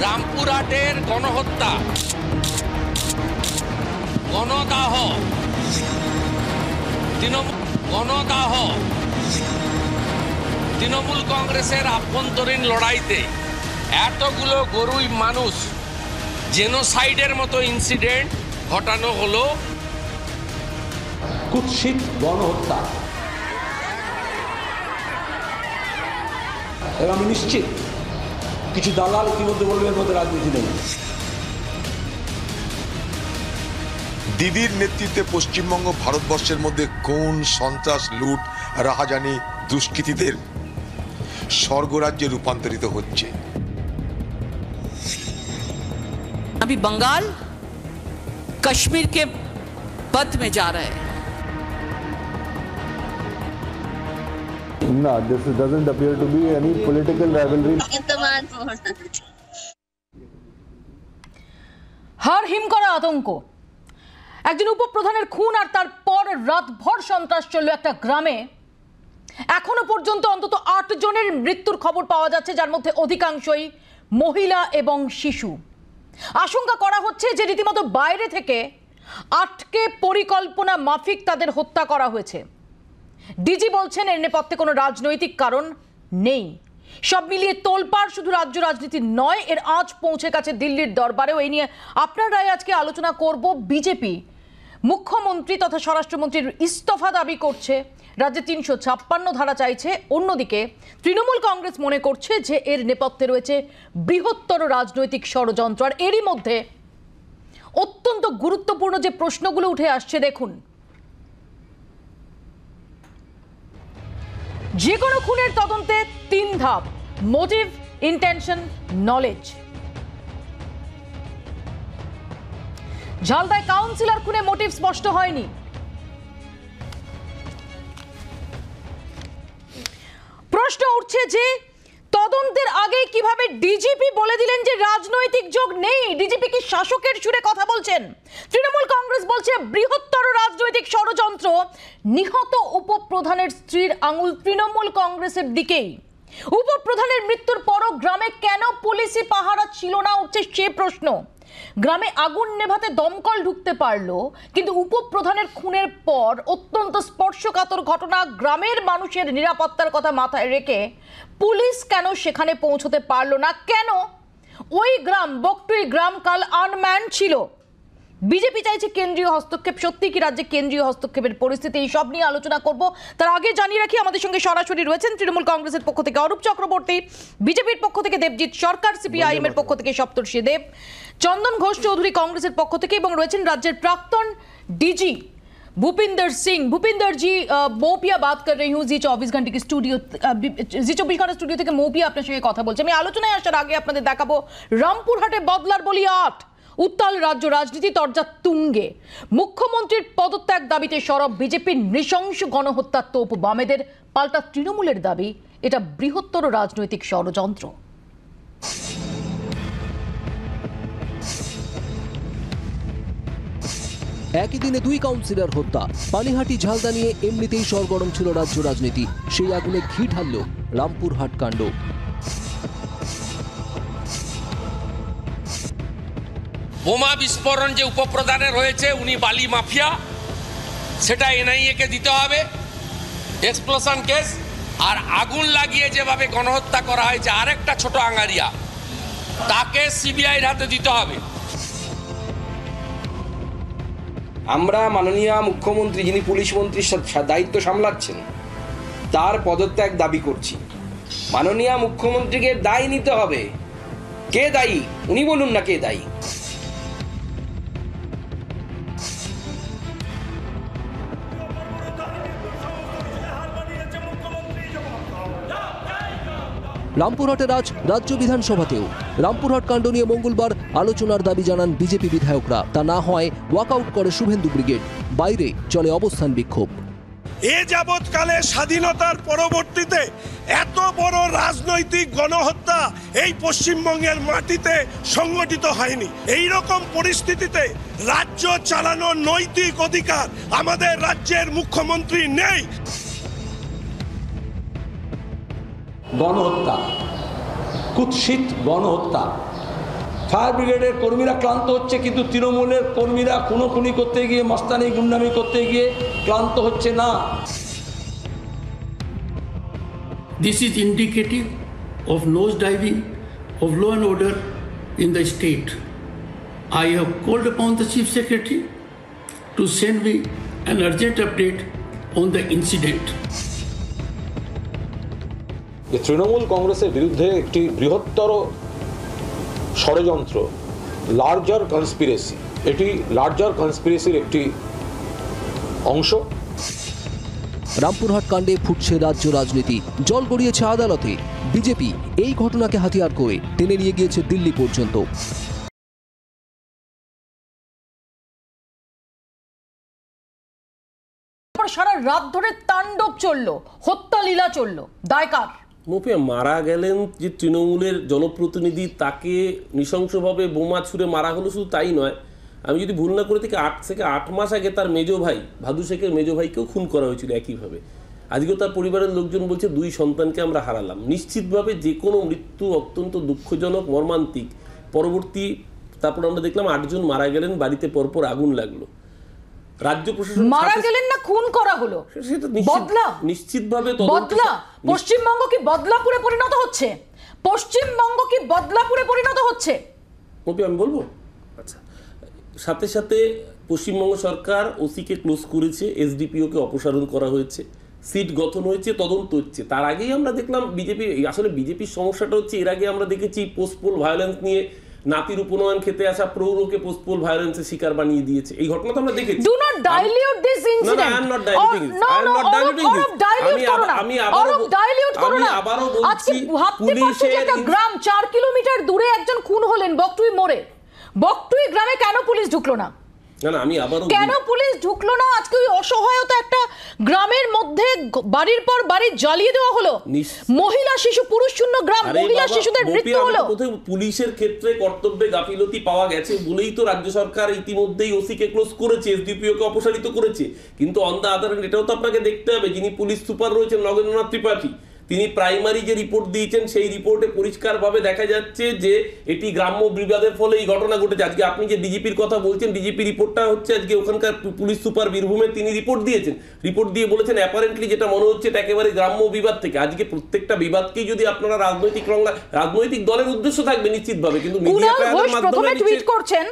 রামপুরহাটের গণহত্যা, গণদাহ, তৃণমূল কংগ্রেসের আভ্যন্তরীণ লড়াইতে এতগুলো গরুই মানুষ জেনোসাইডের মতো ইনসিডেন্ট ঘটানো হলো। কুৎসিত গণহত্যা, এবং আমি নিশ্চিত কিছু দালাল ইতিমধ্যে বলবে এর মধ্যে রাজনীতি নেই। দিদির নেতৃত্বে পশ্চিমবঙ্গ ভারতবর্ষের মধ্যে কোন সন্ত্রাস, লুট, রাহাজানি, দুষ্কৃতীদের স্বর্গরাজ্যে রূপান্তরিত হচ্ছে। अभी बंगाल कश्मीर के पथ में जा रहा है। No, this doesn't appear to be any political rivalry. হার হিম করা আতঙ্ক, একজন উপপ্রধানের খুন আর তারপর রাতভর সন্ত্রাস চলল একটা গ্রামে। এখনো পর্যন্ত অন্তত ৮ জনের মৃত্যুর খবর পাওয়া যাচ্ছে, যার মধ্যে অধিকাংশই মহিলা এবং শিশু। আশঙ্কা করা হচ্ছে যে রীতিমতো বাইরে থেকে আটকে পরিকল্পনা মাফিক তাদের হত্যা করা হয়েছে। ডিজি বলছেন এর নেপথ্যে কোনো রাজনৈতিক কারণ নেই। সব মিলিয়ে তোলপাড় শুধু রাজ্য রাজনীতি নয়, এর আঁচ পৌঁছে গেছে দিল্লির দরবারেও। এই নিয়ে আপনার রায়ে আজকে আলোচনা করব। বিজেপি মুখ্যমন্ত্রী তথা স্বরাষ্ট্রমন্ত্রীর ইস্তফা দাবি করছে, রাজ্যে ৩৫৬ ধারা চাইছে। অন্যদিকে তৃণমূল কংগ্রেস মনে করছে যে এর নেপথ্যে রয়েছে বৃহত্তর রাজনৈতিক ষড়যন্ত্র। আর এরই মধ্যে অত্যন্ত গুরুত্বপূর্ণ যে প্রশ্নগুলো উঠে আসছে দেখুন। যে কোনো খুনের তদন্তে ৩ ধাপ: মোটিভ, ইন্টেনশন, নলেজ। ঝালদায় কাউন্সিলর খুনে মোটিভ স্পষ্ট হয়নি। প্রশ্ন উঠছে যে তদন্তের আগে কিভাবে ডিজিপি বলে দিলেন যে রাজনৈতিক যোগ নেই? ডিজিপি কি শাসকের সুরে কথা বলছেন? তৃণমূল কংগ্রেস বলছে বৃহত্তর রাজনৈতিক ষড়যন্ত্র। নিহত উপপ্রধানের স্ত্রীর আঙুল তৃণমূল কংগ্রেসের দিকেই। উপপ্রধানের মৃত্যুর পরও গ্রামে কেন পুলিশি পাহারা ছিল না, উঠছে সে প্রশ্ন। গ্রামে আগুন নেভাতে দমকল ঢুকতে পারলো, কিন্তু উপপ্রধানের খুনের পর অত্যন্ত স্পর্শকাতর ঘটনা, গ্রামের মানুষের নিরাপত্তার কথা মাথায় রেখে পুলিশ কেন সেখানে পৌঁছতে পারলো না? কেন ওই গ্রাম, বকটুই গ্রাম, কাল আনম্যান ছিল? বিজেপি চাইছে কেন্দ্রীয় হস্তক্ষেপ। সত্যি কি রাজ্যে কেন্দ্রীয় হস্তক্ষেপের পরিস্থিতি? এই সব নিয়ে আলোচনা করব। তার আগে জানিয়ে রাখি আমাদের সঙ্গে সরাসরি রয়েছেন তৃণমূল কংগ্রেসের পক্ষ থেকে অরূপ চক্রবর্তী, বিজেপির পক্ষ থেকে দেবজিৎ সরকার, সিপিআইএম এর পক্ষ থেকে সপ্তর্ষি দেব, চন্দন ঘোষ চৌধুরী কংগ্রেসের পক্ষ থেকে, এবং রয়েছেন রাজ্যের প্রাক্তন ডিজি भूपिंदर सिंह। भूपिंदर जी, मोपिया बात कर रही हूँ जी 24 घंटे की स्टूडियो, जी 24 घंटा स्टूडियो থেকে মোপিয়া আপনার সঙ্গে কথা বলছে। আমি আলোচনায় আসার আগে আপনাদের দেখাবো রামপুরহাটে বদলার বলি ৮। উত্তাল রাজ্য রাজনীতি, তরজা তুঙ্গে। মুখ্যমন্ত্রীর পদত্যাগ দাবিতে সরব বিজেপির। নৃশংস গণহত্যার তোপ বামেদের, পাল্টা তৃণমূলের দাবি এটা বৃহত্তর রাজনৈতিক ষড়যন্ত্র। একই দিনে 2 কাউন্সিলর হত্যা। পানিহাটি ঝালদা নিয়ে এমনিতেই সরগরম ছিল রাজ্য রাজনীতি, সেই আগুনে ঘি ঢালল রামপুরহাট কাণ্ড। বোমা বিস্ফোরণ যে উপপ্রধানের হয়েছে, উনি বালি মাফিয়া, সেটা এনআইএ কে দিতে হবে এক্সপ্লোশন কেস। আর আগুন লাগিয়ে যেভাবে গণহত্যা করা হয়েছে আরেকটা ছোট আঙ্গারিয়া, তাকে সিবিআইর হাতে দিতে হবে। আমরা মাননীয় মুখ্যমন্ত্রী, যিনি পুলিশ মন্ত্রীর দায়িত্ব সামলাচ্ছেন, তার পদত্যাগ দাবি করছি। মাননীয় মুখ্যমন্ত্রীকে দায় নিতে হবে। কে দায়ী উনি বলুন না, কে দায়ী? রামপুরহাটের আজ রাজ্য বিধানসভাতেও রামপুরহাট কাণ্ড নিয়ে মঙ্গলবার আলোচনার দাবি জানান বিজেপি বিধায়করা। তা না হয় ওয়াকআউট করে শুভেন্দু ব্রিগেড, বাইরে চলে অবস্থান বিক্ষোভ। এ যাবৎকালে স্বাধীনতার পরবর্তীতে এত বড় রাজনৈতিক গণহত্যা এই পশ্চিমবঙ্গের মাটিতে সংগঠিত হয়নি। এই রকম পরিস্থিতিতে রাজ্য চালানোর নৈতিক অধিকার আমাদের রাজ্যের মুখ্যমন্ত্রী নেই। গণহত্যা, কুৎসিত গণহত্যা, ফায়ার ব্রিগেডের কর্মীরা ক্লান্ত হচ্ছে, কিন্তু তৃণমূলের কর্মীরা খুনোখুনি করতে গিয়ে, মস্তানি গুন্ডামি করতে গিয়ে ক্লান্ত হচ্ছে না। This is indicative of nosediving of law and order in the state. I have called upon the Chief Secretary to send me an urgent update on the incident. Trinamool কংগ্রেসের বিরুদ্ধে একটি বৃহত্তর ষড়যন্ত্র, লার্জার কনস্পিরেসি, এটি লার্জার কনস্পিরেসির একটি অংশ। রামপুরহাট কাণ্ডে ফুটছে রাজ্য রাজনীতি, জল গড়িয়েছে আদালতে। বিজেপি এই ঘটনাকে হাতিয়ার করে টেনে নিয়ে গিয়েছে দিল্লি পর্যন্ত। সারা রাত ধরে তাণ্ডব চললো, হত্যা লীলা চললো, দায় কার? মুফিয়া মারা গেলেন যে তৃণমূলের জনপ্রতিনিধি, তাকে নৃশংসভাবে বোমা ছুড়ে মারা হলো। শুধু তাই নয়, আমি যদি ভুল না করে থেকে 8 থেকে 8 মাস আগে তার মেজো ভাই, ভাদু শেখের মেজো ভাইকেও খুন করা হয়েছিল একইভাবে। আজকেও তার পরিবারের লোকজন বলছে 2 সন্তানকে আমরা হারালাম। নিশ্চিতভাবে যে কোনো মৃত্যু অত্যন্ত দুঃখজনক, মর্মান্তিক। পরবর্তী তারপর আমরা দেখলাম 8 জন মারা গেলেন, বাড়িতে পরপর আগুন লাগলো। রাজ্য প্রশাসন মারা গেলেন না খুন করা হলো, বদলা নিশ্চিতভাবে বদলা। পশ্চিমবঙ্গ কি বদলাপুরে পরিণত হচ্ছে? পশ্চিমবঙ্গ কি বদলাপুরে পরিণত হচ্ছে? আমি বলবো, আচ্ছা, সাথে সাথে পশ্চিমবঙ্গ সরকার ওসিকে ক্লোজ করেছে, এসডিপিওকে অপসারণ করা হয়েছে, সিট গঠন হয়েছে, তদন্ত হচ্ছে। তার আগেই আমরা দেখলাম বিজেপি, আসলে বিজেপির সমস্যাটা হচ্ছে এর আগে আমরা দেখেছি পোস্টপোল ভায়োলেন্স নিয়ে নাতির উপনয়ন খেতে আসা প্রৌঢ়কে পোস্টপোল ভায়োলেন্সের শিকার বানিয়ে দিয়েছে। এই ঘটনা তো আমরা দেখেছি। Do not dilute this incident. I am not diluting this. I am not diluting this. আমি আবারও বলছি, পুলিশের একটা গ্রাম 4 কিলোমিটার দূরে একজন খুন হলেন বকটুই মোড়ে। বকটুই গ্রামে কেন পুলিশ ঢুকলো না? আমি আবারও কেন পুলিশ ঢুকলো না? আজকে ওই অসহায়তা একটা গ্রামের মধ্যে বাড়ির পর বাড়ি জ্বালিয়ে দেওয়া হলো, মহিলা শিশু পুরুষ শূন্য গ্রাম, মহিলা শিশুদের মৃত্যু হলো। পুলিশের ক্ষেত্রে কর্তব্যে গাফিলতি পাওয়া গেছে বলেই তো রাজ্য সরকার ইতিমধ্যেই ওসিকে ক্লোজ করেছে, এসডিপিওকে অপসারিত করেছে। কিন্তু অন দ্য আদার হ্যান্ড এটাও তো আপনাকে দেখতে হবে, যিনি পুলিশ সুপার রয়েছেন নগেন্দ্রনাথ ত্রিপাঠী, তিনি প্রাইমারি যে রিপোর্ট দিয়েছেন সেই রিপোর্টে পরিষ্কারভাবে দেখা যাচ্ছে যে এটি গ্রাম্য বিবাদের ফলে এই ঘটনা ঘটেছে। আজকে আপনি যে ডিজিপির কথা বলছেন, ডিজিপি রিপোর্টটা হচ্ছে আজকে ওখানকার পুলিশ সুপার বীরভূমের তিনি রিপোর্ট দিয়েছেন। রিপোর্ট দিয়ে বলেছেন অ্যাপারেন্টলি যেটা মনে হচ্ছে এটা একেবারে গ্রাম্য বিবাদ থেকে। আজকে প্রত্যেকটা বিবাদকেই যদি আপনারা রাজনৈতিক দলের উদ্দেশ্য থাকবে নিশ্চিতভাবে, কিন্তু মিডিয়া প্রেয়ারের মাধ্যমে টুইট করছেন,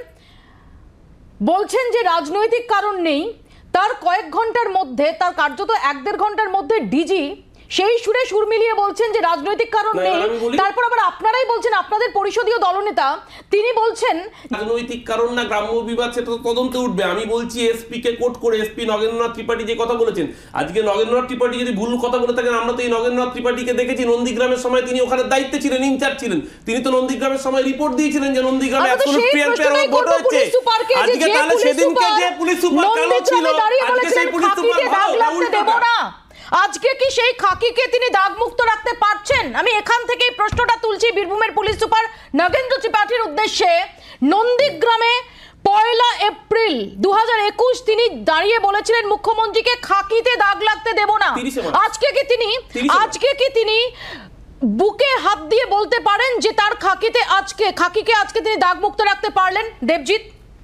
বলছেন যে রাজনৈতিক কারণ নেই। তার কয়েক ঘন্টার মধ্যে, তার কার্যত 1-1.5 ঘন্টার মধ্যে ডিজি সেই সুরে সুর মিলিয়ে বলছেন যে রাজনৈতিক কারণ নেই। তারপর আবার আপনারাই বলছেন, আপনাদের পরিষদীয় দলনেতা তিনি বলছেন রাজনৈতিক কারণ না গ্রাম্য বিবাদ, সেটা তো তদন্তে উঠবে। আমি বলছি এসপি কে কোট করে, এসপি নগেন্দ্রনাথ ত্রিপাঠী যে কথা বলেছেন, আজকে নগেন্দ্রনাথ ত্রিপাঠী যদি ভুল কথা বলে থাকেন, আমরা তো এই নগেন্দ্রনাথ ত্রিপাঠীকে দেখেছি নন্দীগ্রামের সময়, তিনি ওখানে দায়িত্বে ছিলেন, ইনচার্জ ছিলেন। তিনি তো নন্দীগ্রামের সময় রিপোর্ট দিয়েছিলেন যে নন্দীগ্রামে অ্যাবসলিউট ভোট হয়েছে। আজকে তাহলে সেদিনকে যে পুলিশ সুপার কালো ছিল, আজকে সেই পুলিশ সুপার ভালো। আজকে কি সেই খাকিকে তিনি দাগমুক্ত রাখতে পারছেন? আমি এখান থেকেই প্রশ্নটা তুলছি বীরভূমের পুলিশ সুপার নগেন্দ্র ত্রিপাঠীর উদ্দেশ্যে। নন্দীগ্রামে 1 এপ্রিল 2021 তিনি দাঁড়িয়ে বলেছিলেন মুখ্যমন্ত্রীকে খাকিতে দাগ লাগতে দেব না। আজকে কি তিনি বুকে হাত দিয়ে বলতে পারেন যে তার খাকিকে আজকে তিনি দাগমুক্ত রাখতে পারলেন? দেবজিৎ,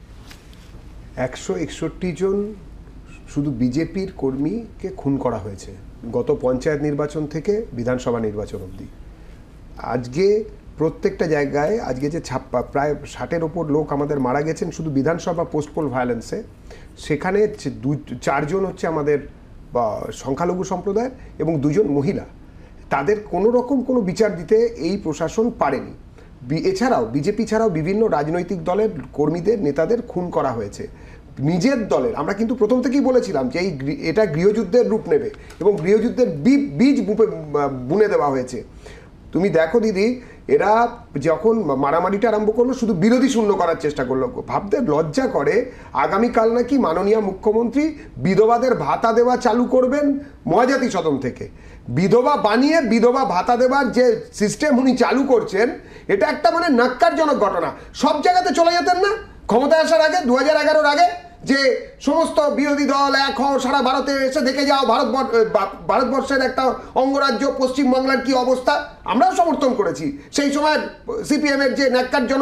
161 জন শুধু বিজেপির কর্মীকে খুন করা হয়েছে গত পঞ্চায়েত নির্বাচন থেকে বিধানসভা নির্বাচন অবধি। আজকে প্রত্যেকটা জায়গায় আজকে যে প্রায় 60-এর ওপর লোক আমাদের মারা গেছেন শুধু বিধানসভা পোস্টপোল ভায়োলেন্সে। সেখানে 4 জন হচ্ছে আমাদের সংখ্যালঘু সম্প্রদায়ের এবং 2 জন মহিলা। তাদের কোনো রকম কোনো বিচার দিতে এই প্রশাসন পারেনি। এছাড়াও বিজেপি ছাড়াও বিভিন্ন রাজনৈতিক দলের কর্মীদের, নেতাদের খুন করা হয়েছে। নিজের দলের, আমরা কিন্তু প্রথম থেকেই বলেছিলাম যে এটা গৃহযুদ্ধের রূপ নেবে এবং গৃহযুদ্ধের বীজ বুনে দেওয়া হয়েছে। তুমি দেখো দিদি, এরা যখন মারামারিটা আরম্ভ করলো শুধু বিরোধী শূন্য করার চেষ্টা করলো। ভাবতে লজ্জা করে, আগামীকাল নাকি মাননীয় মুখ্যমন্ত্রী বিধবাদের ভাতা দেওয়া চালু করবেন মহাজাতি সদন থেকে। বিধবা বানিয়ে বিধবা ভাতা দেওয়ার যে সিস্টেম উনি চালু করছেন, এটা একটা মানে নাক্কারজনক ঘটনা। সব জায়গাতে চলে যেতেন না ক্ষমতায় আসার আগে, 2011-এর আগে, যে সমস্ত বিরোধী দল এক হও, সারা ভারতে এসে দেখে যাও ভারতবর্ষের একটা অঙ্গরাজ্য পশ্চিমবাংলার কি অবস্থা। আমরাও সমর্থন করেছি সেই সময় সিপিএমের যে ন্যাক্কারজনক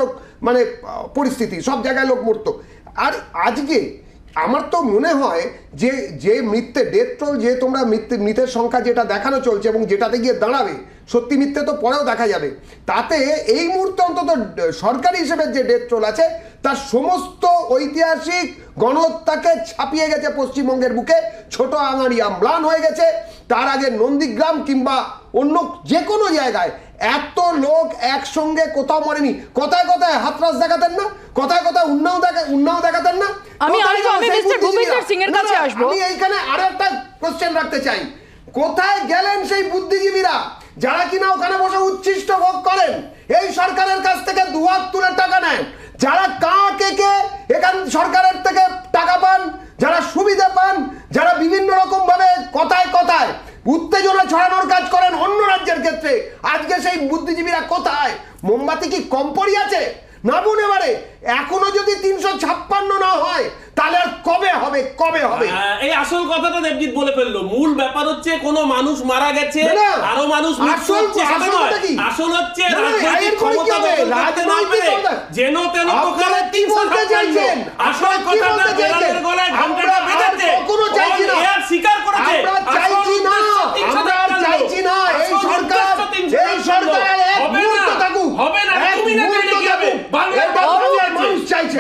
মানে পরিস্থিতি, সব জায়গায় লোক মরতো। আর আজকে আমার তো মনে হয় যে যে মিথ্যে ডেথ ট্রোল, যে তোমরা মিথ্যের সংখ্যা যেটা দেখানো চলছে এবং যেটাতে গিয়ে দাঁড়াবে, সত্যি মিথ্যে তো পরেও দেখা যাবে, তাতে এই মুহূর্তে অন্তত সরকারি হিসেবে যে ডেথ ট্রোল আছে তার সমস্ত ঐতিহাসিক গণহত্যাকে ছাপিয়ে গেছে পশ্চিমবঙ্গের বুকে। ছোট আঙারিয়া ম্লান হয়ে গেছে। তার আগে নন্দীগ্রাম কিংবা অন্য যে কোনো জায়গায় এত লোক একসঙ্গে কোথাও মরেনি। কথায় কথায় হাতরাস দেখাতেন না, কথায় কথায় উন্নাও দেখাতেন না। আমি মিস্টার ভূপিন্দর সিং এর কাছে আসবো। আমি এইখানে আরো একটা কোশ্চেন রাখতে চাই, কোথায় গেলেন সেই বুদ্ধিজীবীরা যারা কিনা ওখানে বসে উচ্ছিষ্ট ভোগ করেন, এই সরকারের কাছ থেকে দুহাত তুলে টাকা নেন, যারা এখান সরকারের থেকে টাকা পান, যারা সুবিধা পান, যারা বিভিন্ন রকম ভাবে কথায় কথায় উত্তেজনা ছড়ানোর কাজ করেন অন্য রাজ্যের ক্ষেত্রে, আজকে সেই বুদ্ধিজীবীরা কোথায়? মোমবাতি কি কম পড়ি আছে? না বোন, এবারে এখনো যদি 356 না হয় তাহলে আর কবে হবে? এই আসল কথাটা দেবজিৎ বলে ফেললো। মূল ব্যাপার হচ্ছে কোন মানুষ মারা গেছে, আরো মানুষ মৃত্যু হচ্ছে, আসল হচ্ছে রাজনৈতিক ক্ষমতা দখল করতে না পেরে যেন তেন প্রকারে 356, আসল কথাটা বেলালের গলায় ঘন্টাটা বেঁধেছে, কোনো চাইছি না, এর স্বীকার করেছে। আমরা চাইছি না এই সরকার এক মুহূর্ত থাকুক, হবে না, তুমি না চাইলে কি হবে? বাংলার মানুষ চাইছে।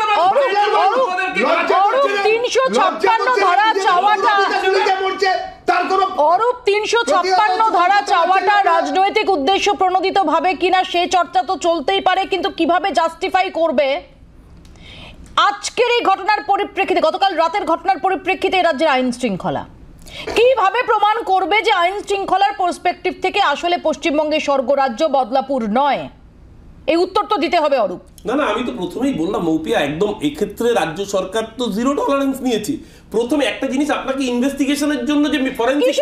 356 ধারা চাওয়াটা, অরূপ 356 ধারা চাওয়াটা রাজনৈতিক উদ্দেশ্য প্রণোদিত ভাবে কিনা সে চর্চা তো চলতেই পারে, কিন্তু কিভাবে জাস্টিফাই করবে আজকের এই ঘটনার পরিপ্রেক্ষিতে, গতকাল রাতের ঘটনার পরিপ্রেক্ষিতে এই রাজ্যের আইন শৃঙ্খলা কিভাবে প্রমাণ করবে যে আইন শৃঙ্খলার পার্সপেক্টিভ থেকে আসলে পশ্চিমবঙ্গের স্বর্গরাজ্য বদলাপুর নয়? এই উত্তর তো দিতে হবে অরূপ। না, আমি তো প্রথমেই বললাম মৌপিয়া, একদম এক্ষেত্রে রাজ্য সরকার তো জিরো টলারেন্স নিয়েছে। প্রথমে একটা জিনিস, আপনাকে ইনভেস্টিগেশনের জন্য যে ফরেনসিক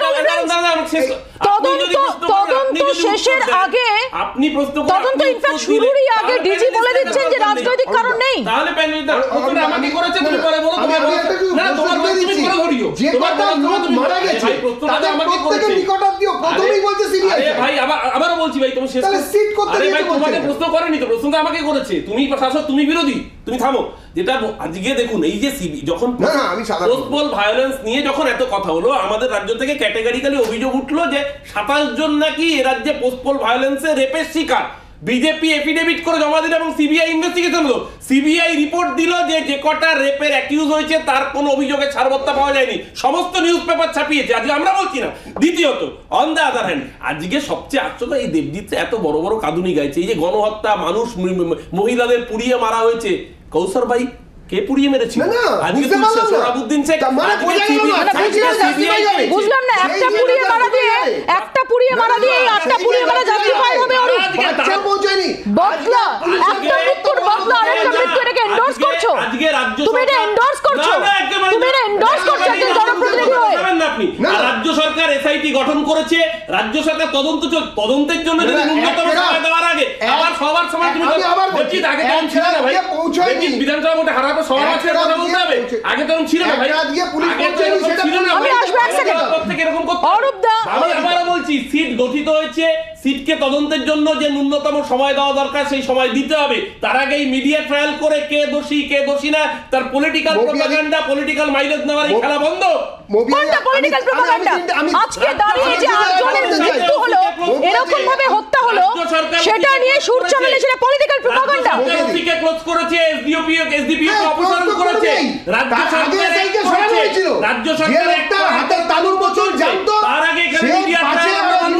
তদন্ত শেষের আগে, আপনি প্রশ্ন তদন্ত ইনফ্যাক্ট শুরুরই আগে ডিজি বলে দিচ্ছেন যে রাজনৈতিক কারণ নেই। তাহলে প্রশ্নটা আমাকে করেছে, তুমি পরে বলো, তোমার না তোমার তুমি করে ধরিও, তোমার মারা গেছে প্রশ্নটা আমাকে করেছে, প্রথমেই বলছে সিবিআই। আরে ভাই, আবারও বলছি ভাই, তুমি শেষ তাহলে সিট করতে দিতে বলছো। তোমাকে প্রশ্ন করেনি তো, প্রশ্নটা আমাকে করেছে। তুমি শাসক, তুমি বিরোধী, তুমি থামো। যেটা আজকে দেখুন, এই যে সিবি যখন পোস্টপল ভায়োলেন্স নিয়ে যখন এত কথা হলো, আমাদের রাজ্য থেকে ক্যাটেগরিক্যালি অভিযোগ উঠলো যে 27 জন নাকি এ রাজ্যে পোস্টপল ভায়োলেন্সে রেপের শিকার। বিজেপি এফিডেভিট করে জমা দিল এবং সিবিআই ইনভেস্টিগেশন হলো। সিবিআই রিপোর্ট দিল যে কটা রেপের অ্যাকিউজ হয়েছে তার কোনো অভিযোগে ছাড়পত্র পাওয়া যায়নি। সমস্ত নিউজ পেপার ছাপিয়েছে, আজকে আমরা বলছি না। দ্বিতীয়ত, অন দ্য আদার হ্যান্ড, আজকে সবচেয়ে আশ্চর্য, এই দেবজিৎ এত বড় বড় কাঁদুনি গাইছে, এই যে গণহত্যা, মানুষ মহিলাদের পুড়িয়ে মারা হয়েছে, কৌশর ভাই কে পুড়িয়ে মেরেছিল? আজকে সোহরাবুদ্দিন শেখ, বুঝলাম না, একটা পুড়িয়ে মারা দিয়ে 8টা পুড়িয়ে মারা জাস্টিফাই হবে? বাচ্চা পৌঁছায়নি, বদলা একটা মৃত্যুর বদলা আরেকটা মৃত্যু, এটাকে এন্ডোর্স করছো? আজকে রাজ্য তুমি এটা এন্ডোর্স করছো? তুমি এটা এন্ডোর্স করছো একজন জনপ্রতিনিধি হয়ে? আপনি রাজ্য সরকার এসআইটি গঠন করেছে, রাজ্য সরকার তদন্তের জন্য যদি ন্যূনতম সময় দেওয়ার আগে আবার সবার সময় তুমি বলছি, আগে তখন ছিল না ভাই, বিধানসভা ভোটে হারার পর সবার মাঝে কথা বলতে হবে, আগে তখন ছিল না ভাই, আগে ছিল না। আমি আসবো এক সেকেন্ড, এরকম করতে অরূপ দা, আমি আবারও বলছি, সিট গঠিত হয়েছে, সিটকে তদন্তের জন্য যে ন্যূনতম সময় দেওয়া দরকার সেই সময় দিতে হবে। তার আগেই মিডিয়া ট্রায়াল করে কে দোষী কে দোষী না, তার পলিটিক্যাল প্রপাগান্ডা, পলিটিক্যাল মাইলেজ নেওয়ার এই খেলা বন্ধ। কোনটা পলিটিক্যাল প্রপাগান্ডা? আজকে দাঁড়িয়ে যে 8 জনের মৃত্যু হলো, এরকম ভাবে হত্যা হলো, সেটা নিয়ে সুর চড়ালে সেটা পলিটিক্যাল প্রপাগান্ডা। ওসিকে ক্লোজ করেছে, এসডিপিও কে অপসারণ করেছে, রাজ্য সরকার একটা হাতের তালুর বছর জানতো, তার আগে এখানে মিডিয়া ট্রায়াল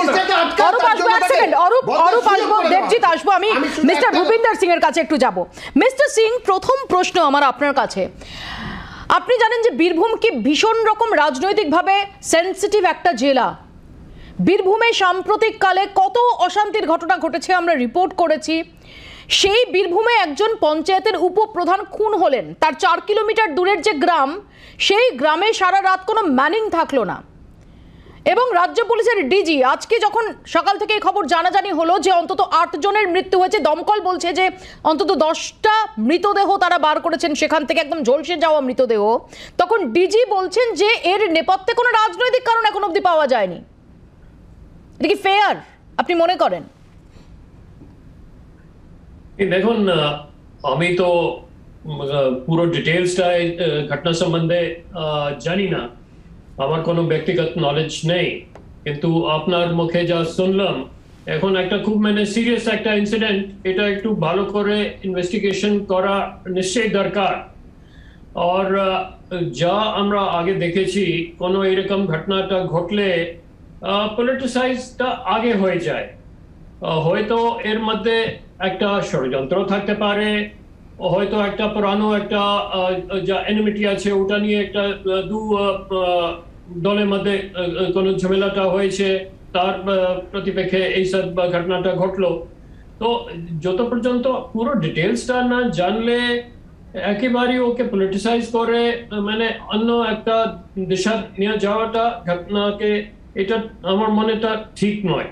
দেবজিৎ আসবো। আমি মিস্টার ভূপিন্দর সিং এর কাছে একটু যাব। মিস্টার সিং, প্রথম প্রশ্ন আমার আপনার কাছে। আপনি জানেন যে বীরভূম কি ভীষণ রকম রাজনৈতিকভাবে সেন্সিটিভ একটা জেলা। বীরভূমে সাম্প্রতিককালে কত অশান্তির ঘটনা ঘটেছে আমরা রিপোর্ট করেছি। সেই বীরভূমে একজন পঞ্চায়েতের উপপ্রধান খুন হলেন, তার 4 কিলোমিটার দূরের যে গ্রাম, সেই গ্রামে সারা রাত কোনো ম্যানিং থাকলো না। এবং রাজ্য পুলিশের ডিজি আজকে যখন সকাল থেকে এই খবর জানাজানি হলো যে অন্তত 8 জনের মৃত্যু হয়েছে, দমকল বলছে যে অন্তত 10টা মৃতদেহ তারা বার করেছেন সেখান থেকে, একদম ঝলসে যাওয়া মৃতদেহ, তখন ডিজি বলছেন যে এর নেপথ্যে কোনো রাজনৈতিক কারণ এখন অবধি পাওয়া যায়নি। এটা কি ফেয়ার আপনি মনে করেন? দেখুন, আমি তো পুরো ডিটেলসটা ঘটনা সম্বন্ধে জানি না, আমার কোনো ব্যক্তিগত নলেজ নেই, কিন্তু আপনার মুখে যা শুনলাম এখন একটা খুব সিরিয়াস একটা ইনসিডেন্ট, এটা একটু ভালো করে ইনভেস্টিগেশন করা নিশ্চয়ই দরকার। আর যা আমরা আগে দেখেছি, কোনো এরকম ঘটনাটা ঘটলে পলিটিসাইজটা আগে হয়ে যায়। হয়তো এর মধ্যে একটা ষড়যন্ত্র থাকতে পারে, হয়তো একটা পুরানো একটা যা এনিমিটি আছে ওটা নিয়ে একটা দু দলের মধ্যে কোনো ঝামেলাটা হয়েছে, তার প্রতিপক্ষে এইসব ঘটনাটা ঘটলো। তো যত পর্যন্ত পুরো ডিটেলসটা না জানলে একেবারে ওকে পলিটিসাইজ করে অন্য একটা দিশা নিয়ে যাওয়াটা ঘটনাকে, এটা আমার মনেটা ঠিক নয়।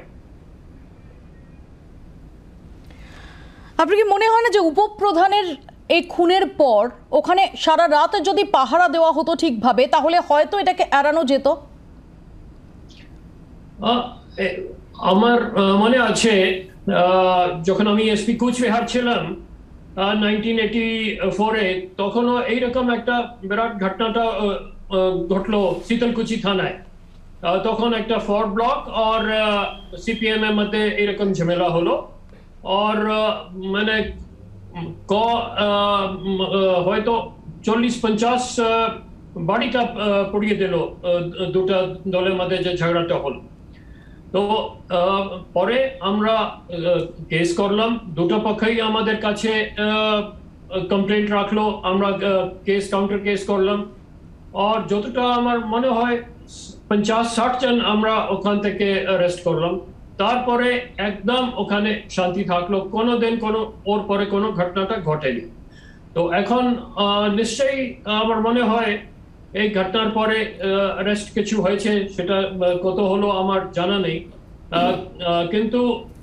আপনার কি মনে হয় না যে উপপ্রধানের এই খুনের পর ওখানে সারা রাত যদি পাহারা দেওয়া হতো ঠিকভাবে, তাহলে হয়তো এটাকে এড়ানো যেত? আমার মনে আছে যখন আমি এসপি কুচবিহার ছিলাম 1984-এ, তখনও এইরকম একটা বিরাট ঘটনাটা ঘটলো শীতলকুচি থানায়। তখন একটা ফর ব্লক আর সিপিএম এর মধ্যে এরকম ঝামেলা হলো, আর হয়তো 40-50 বাড়িটা পড়িয়ে দিল দুটা দলের মধ্যে যে ঝগড়াটা হলো। তো পরে আমরা কেস করলাম, দুটো পক্ষই আমাদের কাছে কমপ্লেন্ট রাখলো, আমরা কেস কাউন্টার কেস করলাম, আর যতটা আমার মনে হয় 50-60 জন আমরা ওখান থেকে অ্যারেস্ট করলাম। তারপরে একদম ওখানে শান্তি থাকলো, কোনোদিন ওর পরে কোনো ঘটনাটা ঘটেনি। তো এখন নিশ্চয়ই আমার মনে হয় এই ঘটনার পরে অ্যারেস্ট কিছু হয়েছে, সেটা কত হলো আমার জানা নেই, কিন্তু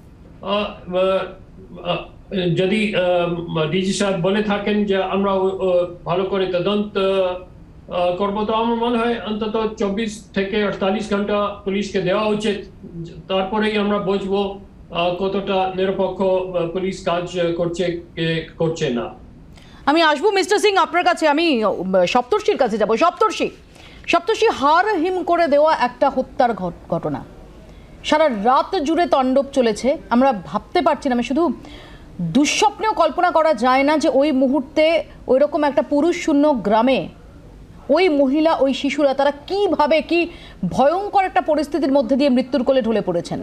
যদি ডিজি সাহেব বলে থাকেন যে আমরা ভালো করে তদন্ত করবো, তো আমার মনে হয় অন্তত 24 থেকে 48 ঘন্টা পুলিশকে দেওয়া উচিত, তারপরেই আমরা বুঝবো কতটা নিরপেক্ষ পুলিশ কাজ করছে না। আমি আসবো মিস্টার সিং আপনার কাছে, আমি সপ্তর্ষির কাছে যাব। সপ্তর্ষি, হার হিম করে দেওয়া একটা হত্যার ঘটনা সারা রাত জুড়ে তাণ্ডব চলেছে। আমরা ভাবতে পারছি না, আমি শুধু দুঃস্বপ্নেও কল্পনা করা যায় না যে ওই মুহূর্তে ওই রকম একটা পুরুষ শূন্য গ্রামে ওই মহিলা, ওই শিশুরা তারা কিভাবে, কি ভয়ঙ্কর একটা পরিস্থিতির মধ্যে দিয়ে মৃত্যুর কোলে ঢলে পড়েছেন।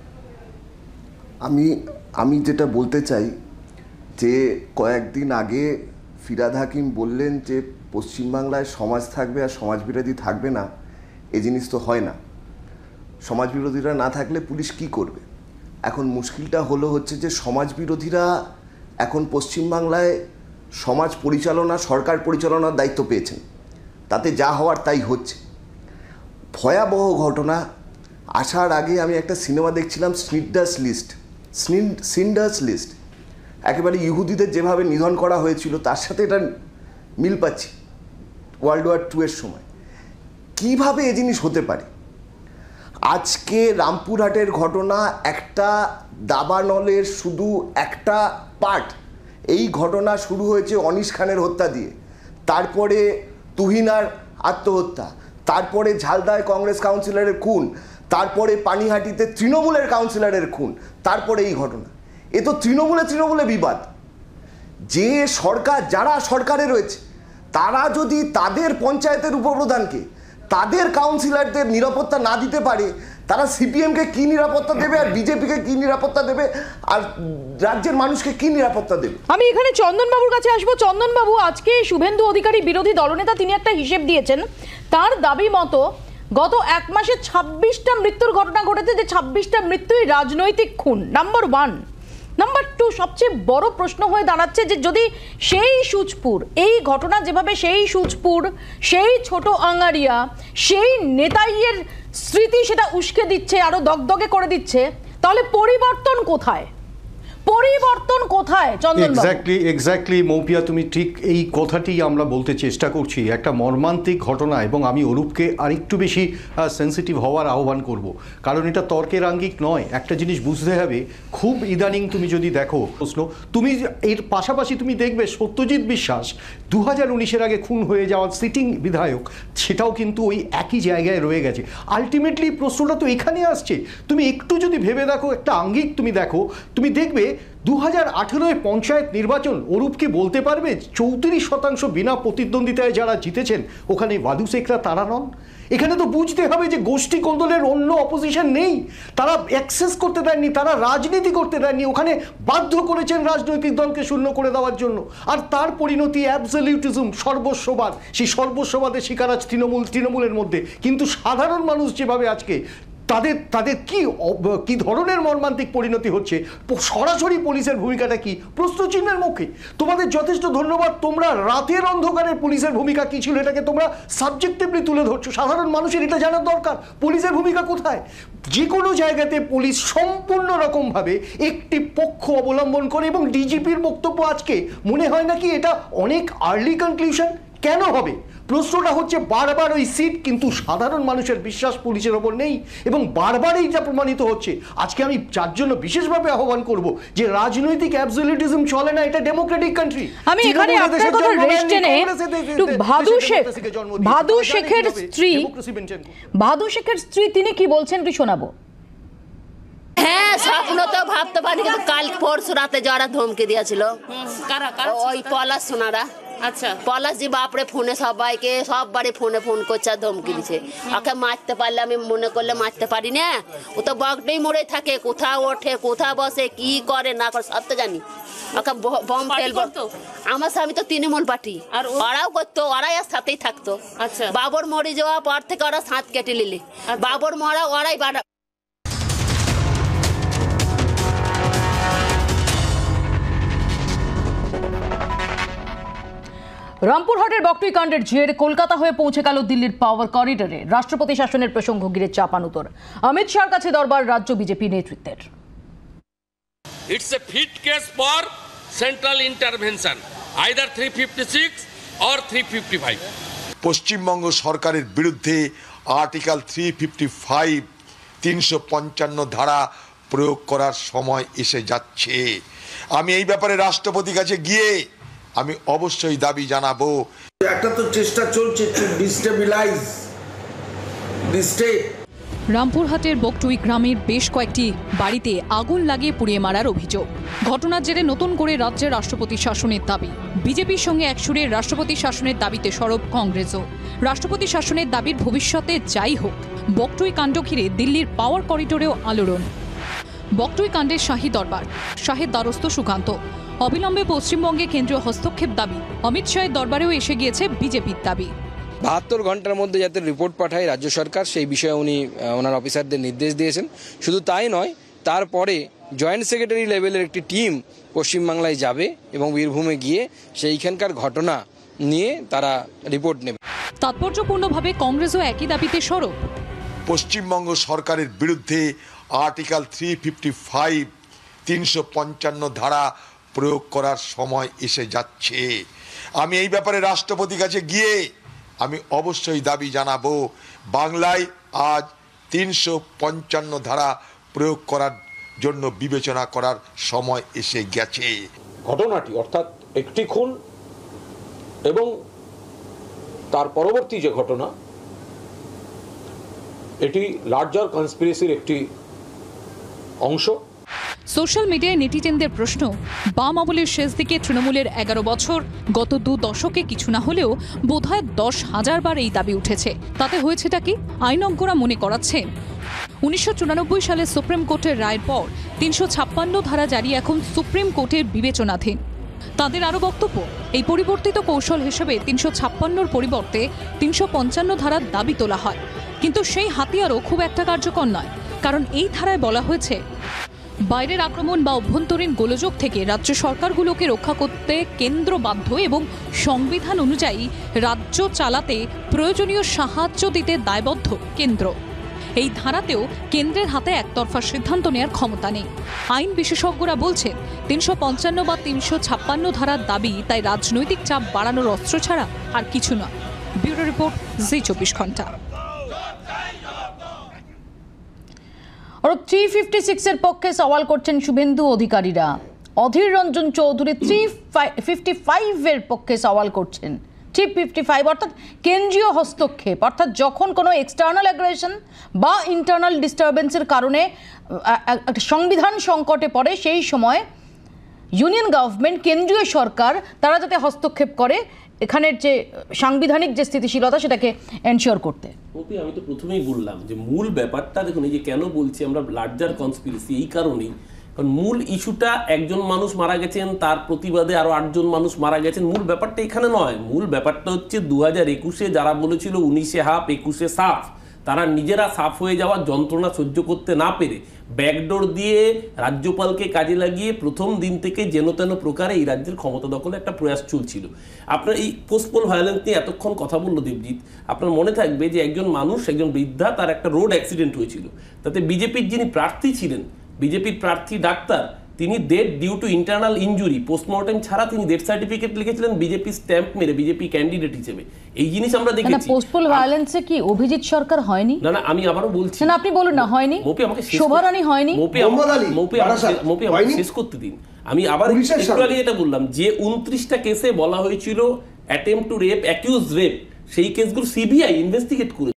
আমি যেটা বলতে চাই যে কয়েকদিন আগে ফিরাদ হাকিম বললেন যে পশ্চিমবাংলায় সমাজ থাকবে আর সমাজবিরোধী থাকবে না, এ জিনিস তো হয় না। সমাজবিরোধীরা না থাকলে পুলিশ কি করবে? এখন মুশকিলটা হচ্ছে যে সমাজবিরোধীরা এখন পশ্চিমবাংলায় সমাজ পরিচালনা, সরকার পরিচালনার দায়িত্ব পেয়েছেন, তাতে যা হওয়ার তাই হচ্ছে। ভয়াবহ ঘটনা। আসার আগে আমি একটা সিনেমা দেখছিলাম, সিন্ডার্স লিস্ট, একেবারে ইহুদিদের যেভাবে নিধন করা হয়েছিল তার সাথে এটা মিল পাচ্ছি। ওয়ার্ল্ড ওয়ার 2 এর সময় কিভাবে এ জিনিস হতে পারে? আজকে রামপুরহাটের ঘটনা একটা দাবানলের শুধু একটা পার্ট। এই ঘটনা শুরু হয়েছে অনিশ খানের হত্যা দিয়ে, তারপরে তুহিনার আত্মহত্যা, তারপরে ঝালদায় কংগ্রেস কাউন্সিলরের খুন, তারপরে পানিহাটিতে তৃণমূলের কাউন্সিলরের খুন, তারপরে এই ঘটনা। এ তো তৃণমূলে বিবাদ। যে সরকার, যারা সরকারে রয়েছে তারা যদি তাদের পঞ্চায়েতের উপপ্রধানকে, তাদের কাউন্সিলরদের নিরাপত্তা না দিতে পারে, তারা সিপিএমকে কি নিরাপত্তা দেবে, আর বিজেপিকে কি নিরাপত্তা দেবে, আর রাজ্যের মানুষকে কি নিরাপত্তা দেবে? আমি এখানে চন্দনবাবুর কাছে আসবো। চন্দনবাবু, আজকে শুভেন্দু অধিকারী বিরোধী দলনেতা, তিনি একটা হিসেব দিয়েছেন। তার দাবি মতো গত 1 মাসে 26টা মৃত্যুর ঘটনা ঘটেছে, যে 26টা মৃত্যুই রাজনৈতিক খুন। নাম্বার 1। নাম্বার 2, সবচেয়ে বড় প্রশ্ন হয়ে দাঁড়াচ্ছে যে যদি সেই সুচপুর, এই ঘটনা যেভাবে সেই সুচপুর, সেই ছোট আঙ্গারিয়া, সেই নেতাইয়ের স্মৃতি সেটা উস্কে দিচ্ছে, আরো দগদগে করে দিচ্ছে, তাহলে পরিবর্তন কোথায়? পরিবর্তন কোথায় চন্দন? এক্স্যাক্টলি মৌপিয়া, তুমি ঠিক এই কথাটি আমরা বলতে চেষ্টা করছি। একটা মর্মান্তিক ঘটনা, এবং আমি অরূপকে আরেকটু বেশি সেন্সিটিভ হওয়ার আহ্বান করব, কারণ এটা তর্কের আঙ্গিক নয়। একটা জিনিস বুঝতে হবে, খুব ইদানিং তুমি যদি দেখো প্রশ্ন, তুমি এর পাশাপাশি তুমি দেখবে সত্যজিৎ বিশ্বাস 2019-এর আগে খুন হয়ে যাওয়া সিটিং বিধায়ক, সেটাও কিন্তু ওই একই জায়গায় রয়ে গেছে। আলটিমেটলি প্রশ্নটা তো এখানে আসছে। তুমি একটু যদি ভেবে দেখো, একটা আঙ্গিক তুমি দেখো, তুমি দেখবে 2018-এ পঞ্চায়েত নির্বাচন, অরূপকে বলতে পারবে 34% বিনা প্রতিদ্বন্দ্বিতায় যারা জিতেছেন ওখানে ওয়াদু শেখরা তারা নন? এখানে তো বুঝতে হবে যে গোষ্ঠী কোন্দলের অন্য অপোজিশন নেই, তারা অ্যাক্সেস করতে দেননি, তারা রাজনীতি করতে দেননি, ওখানে বাধ্য করেছেন রাজনৈতিক দলকে শূন্য করে দেওয়ার জন্য। আর তার পরিণতি অ্যাবসলিউটিজম, সর্বস্ববাদ। সেই সর্বস্ববাদের শিকার আজ তৃণমূলের মধ্যে। কিন্তু সাধারণ মানুষ যেভাবে আজকে তাদের কি ধরনের মর্মান্তিক পরিণতি হচ্ছে, সরাসরি পুলিশের ভূমিকাটা কি প্রশ্নচিহ্নের মুখে। তোমাদের যথেষ্ট ধন্যবাদ, তোমরা রাতের অন্ধকারের পুলিশের ভূমিকা কি ছিল এটাকে তোমরা সাবজেক্টিভলি তুলে ধরছো। সাধারণ মানুষের এটা জানার দরকার পুলিশের ভূমিকা কোথায়। যে কোনো জায়গাতে পুলিশ সম্পূর্ণ রকমভাবে একটি পক্ষ অবলম্বন করে, এবং ডিজিপির বক্তব্য আজকে মনে হয় নাকি এটা অনেক আর্লি কনক্লুশন কেন হবে? প্রশ্নটা হচ্ছে বারবার ওই সিট, কিন্তু সাধারণ মানুষের বিশ্বাস পুলিশের ওপর নেই, এবং বারবার এইটা প্রমাণিত হচ্ছে। আজকে আমি যার জন্য বিশেষভাবে আহ্বান করব যে রাজনৈতিক অ্যাবসলিউটিজম চলে না, এটা ডেমোক্রেটিক কান্ট্রি। আমি এখানে আপনার কথা রেস্ট টেনে একটু ভাদু শেখের স্ত্রী তিনি কি বলছেন একটু শোনাবো। হ্যাঁ, স্বপ্ন তো ভাবতে পারি, কিন্তু কাল পরশু রাতে যারা ধমকি দিয়েছিল ওই পলাশ সোনারা। আচ্ছা, পলাশ জি বাপরে ফোনে সবাইকে, সব বাড়ি ফোন করছে আর ধমকি দিচ্ছে। ওকে মারতে পারলে আমি মনে করলে মারতে পারি না, ও তো বগডেই মরে থাকে, কোথাও ওঠে, কোথাও বসে, কি করে না করে সব তো জানি। ওকে বম ফেলবো। আমার স্বামী তো তৃণমূল পার্টি, আর ওরাও করতো, ওরাই আর সাথেই থাকতো। আচ্ছা, বাবর মরে যাওয়ার পর থেকে ওরা সাঁত কেটে নিলে, বাবর মরা ওরাই বাড়া। রামপুরহাটের বকটুই কাণ্ডের জেরে কলকাতা হয়ে পৌঁছে গেল দিল্লির পাওয়ার করিডোরে। রাষ্ট্রপতি শাসনের প্রসঙ্গ ঘিরে চাপানুতর। অমিত শাহর কাছে দরবার রাজ্য বিজেপি নেতৃত্বের। It's a fit case for central intervention, either 356 or 355। Paschimbanga সরকারের বিরুদ্ধে আর্টিকেল 355 355 ধারা প্রয়োগ করার সময় এসে যাচ্ছে। আমি এই ব্যাপারে রাষ্ট্রপতির কাছে গিয়ে আমি অবশ্যই দাবি জানাবো। একটা তো চেষ্টা চলছে টু ডিস্টেবিলাইজ দি স্টেট। রামপুরহাটের বকটুই গ্রামের বেশ কয়েকটি বাড়িতে আগুন লাগিয়ে পুড়িয়ে মারার অভিযোগ। ঘটনার জেরে নতুন করে রাজ্যের রাষ্ট্রপতি শাসনের দাবি। বিজেপির সঙ্গে একসুরে রাষ্ট্রপতি শাসনের দাবিতে সরব কংগ্রেসও। রাষ্ট্রপতি শাসনের দাবির ভবিষ্যতে যাই হোক, বকটুই কাণ্ড ঘিরে দিল্লির পাওয়ার করিডোরেও আলোড়ন। বকটুই কাণ্ডের শাহী দরবার, শাহের দ্বারস্থ সুকান্ত। অবিলম্বে পশ্চিমবঙ্গে কেন্দ্রীয় হস্তক্ষেপ দাবি। অমিত শাহের দরবারেও এসে গিয়েছে বিজেপির দাবি। 72 ঘন্টার মধ্যে যাতে রিপোর্ট পাঠায় রাজ্য সরকার, সেই বিষয়ে উনি ওনার অফিসারদের নির্দেশ দিয়েছেন। শুধু তাই নয়, তারপরে জয়েন্ট সেক্রেটারি লেভেলের একটি টিম পশ্চিমবাংলায় যাবে এবং বীরভূমে গিয়ে সেইখানকার ঘটনা নিয়ে তারা রিপোর্ট নেবে। তাৎপর্যপূর্ণভাবে কংগ্রেসও একই দাবিতে সরব। পশ্চিমবঙ্গ সরকারের বিরুদ্ধে আর্টিকেল 355 355 ধারা প্রয়োগ করার সময় এসে যাচ্ছে। আমি এই ব্যাপারে রাষ্ট্রপতির কাছে গিয়ে আমি অবশ্যই দাবি জানাবো। বাংলায় আজ 355 ধারা প্রয়োগ করার জন্য বিবেচনা করার সময় এসে গেছে। ঘটনাটি অর্থাৎ একটি খুন এবং তার পরবর্তী যে ঘটনা, এটি লার্জার কনস্পিরেসির একটি অংশ। সোশ্যাল মিডিয়ায় নেটিজেনদের প্রশ্ন, বাম আমলের শেষ দিকে তৃণমূলের 11 বছর, গত 2 দশকে কিছু না হলেও বোধহয় 10,000 বার এই দাবি উঠেছে। তাতে হয়েছেটা কি? আইনজ্ঞরা মনে করাচ্ছেন 1994 সালে সুপ্রিম কোর্টের রায়ের পর 356 ধারা জারি এখন সুপ্রিম কোর্টের বিবেচনাধীন। তাদের আরও বক্তব্য, এই পরিবর্তিত কৌশল হিসেবে 356-র পরিবর্তে 355 ধারার দাবি তোলা হয়। কিন্তু সেই হাতিয়ারও খুব একটা কার্যকর নয়, কারণ এই ধারায় বলা হয়েছে বাইরের আক্রমণ বা অভ্যন্তরীণ গোলযোগ থেকে রাজ্য সরকারগুলোকে রক্ষা করতে কেন্দ্র বাধ্য এবং সংবিধান অনুযায়ী রাজ্য চালাতে প্রয়োজনীয় সাহায্য দিতে দায়বদ্ধ কেন্দ্র। এই ধারাতেও কেন্দ্রের হাতে একতরফা সিদ্ধান্ত নেওয়ার ক্ষমতা নেই। আইন বিশেষজ্ঞরা বলছেন 355 বা 356 ধারার দাবি তাই রাজনৈতিক চাপ বাড়ানোর অস্ত্র ছাড়া আর কিছু নয়। ব্যুরো রিপোর্ট, জি 24 ঘন্টা। আর 356 এর পক্ষে সওয়াল করছেন শুভেন্দু অধিকারীরা। অধীর রঞ্জন চৌধুরী 355 এর পক্ষে সওয়াল করছেন। 355 অর্থাৎ কেন্দ্রীয় হস্তক্ষেপ, অর্থাৎ যখন কোনো এক্সটার্নাল অ্যাগ্রেশন বা ইন্টারনাল ডিস্টারবেন্সের কারণে একটা সংবিধান সংকটে পড়ে, সেই সময় ইউনিয়ন গভর্নমেন্ট, কেন্দ্রীয় সরকার তারা যাতে হস্তক্ষেপ করে এখানের যে সাংবিধানিক যে স্থিতিশীলতা সেটাকে এনশিওর করতে। আমি তো প্রথমেই বললাম যে মূল ব্যাপারটা দেখুন, এই যে কেন বলছি আমরা লার্জার কনস্পিরেসি, এই কারণেই, কারণ মূল ইস্যুটা একজন মানুষ মারা গেছেন, তার প্রতিবাদে আরো 8 জন মানুষ মারা গেছেন, মূল ব্যাপারটা এখানে নয়। মূল ব্যাপারটা হচ্ছে 2021-এ যারা বলেছিল 19-এ হাফ 21-এ সাফ, তারা নিজেরা সাফ হয়ে যাওয়ার যন্ত্রণা সহ্য করতে না পেরে ব্যাকডোর দিয়ে রাজ্যপালকে কাজে লাগিয়ে প্রথম দিন থেকে যেন তেন প্রকারে এই রাজ্যের ক্ষমতা দখলে একটা প্রয়াস চলছিল। আপনার এই পোস্টপোল ভায়োলেন্স নিয়ে এতক্ষণ কথা বললো দেবজিৎ, আপনার মনে থাকবে যে একজন মানুষ, একজন বৃদ্ধা, তার একটা রোড অ্যাক্সিডেন্ট হয়েছিল, তাতে বিজেপির যিনি প্রার্থী ছিলেন, বিজেপির প্রার্থী ডাক্তার, তিনি death due to internal injury postmortem ছাড়া তিনি ডেথ সার্টিফিকেট লিখেছিলেন বিজেপি স্ট্যাম্প মেরে বিজেপি ক্যান্ডিডেট হিসেবে। এই জিনিস আমরা দেখেছি। পোস্টপোল ভায়োলেন্সে কি অভিজিৎ সরকার হয়নি? না, আমি আবারও বলছি না, আপনি বলুন না হয়নি। মোপি আমাকে শোভারানী হয়নি, মোপি আমাকে শেষ করতে দিন। আমি আবার একটু আগে যেটা বললাম যে 29টা কেসে বলা হয়েছিল attempt to rape, accuse rape, সেই কেসগুলো সিবিআই ইনভেস্টিগেট করে।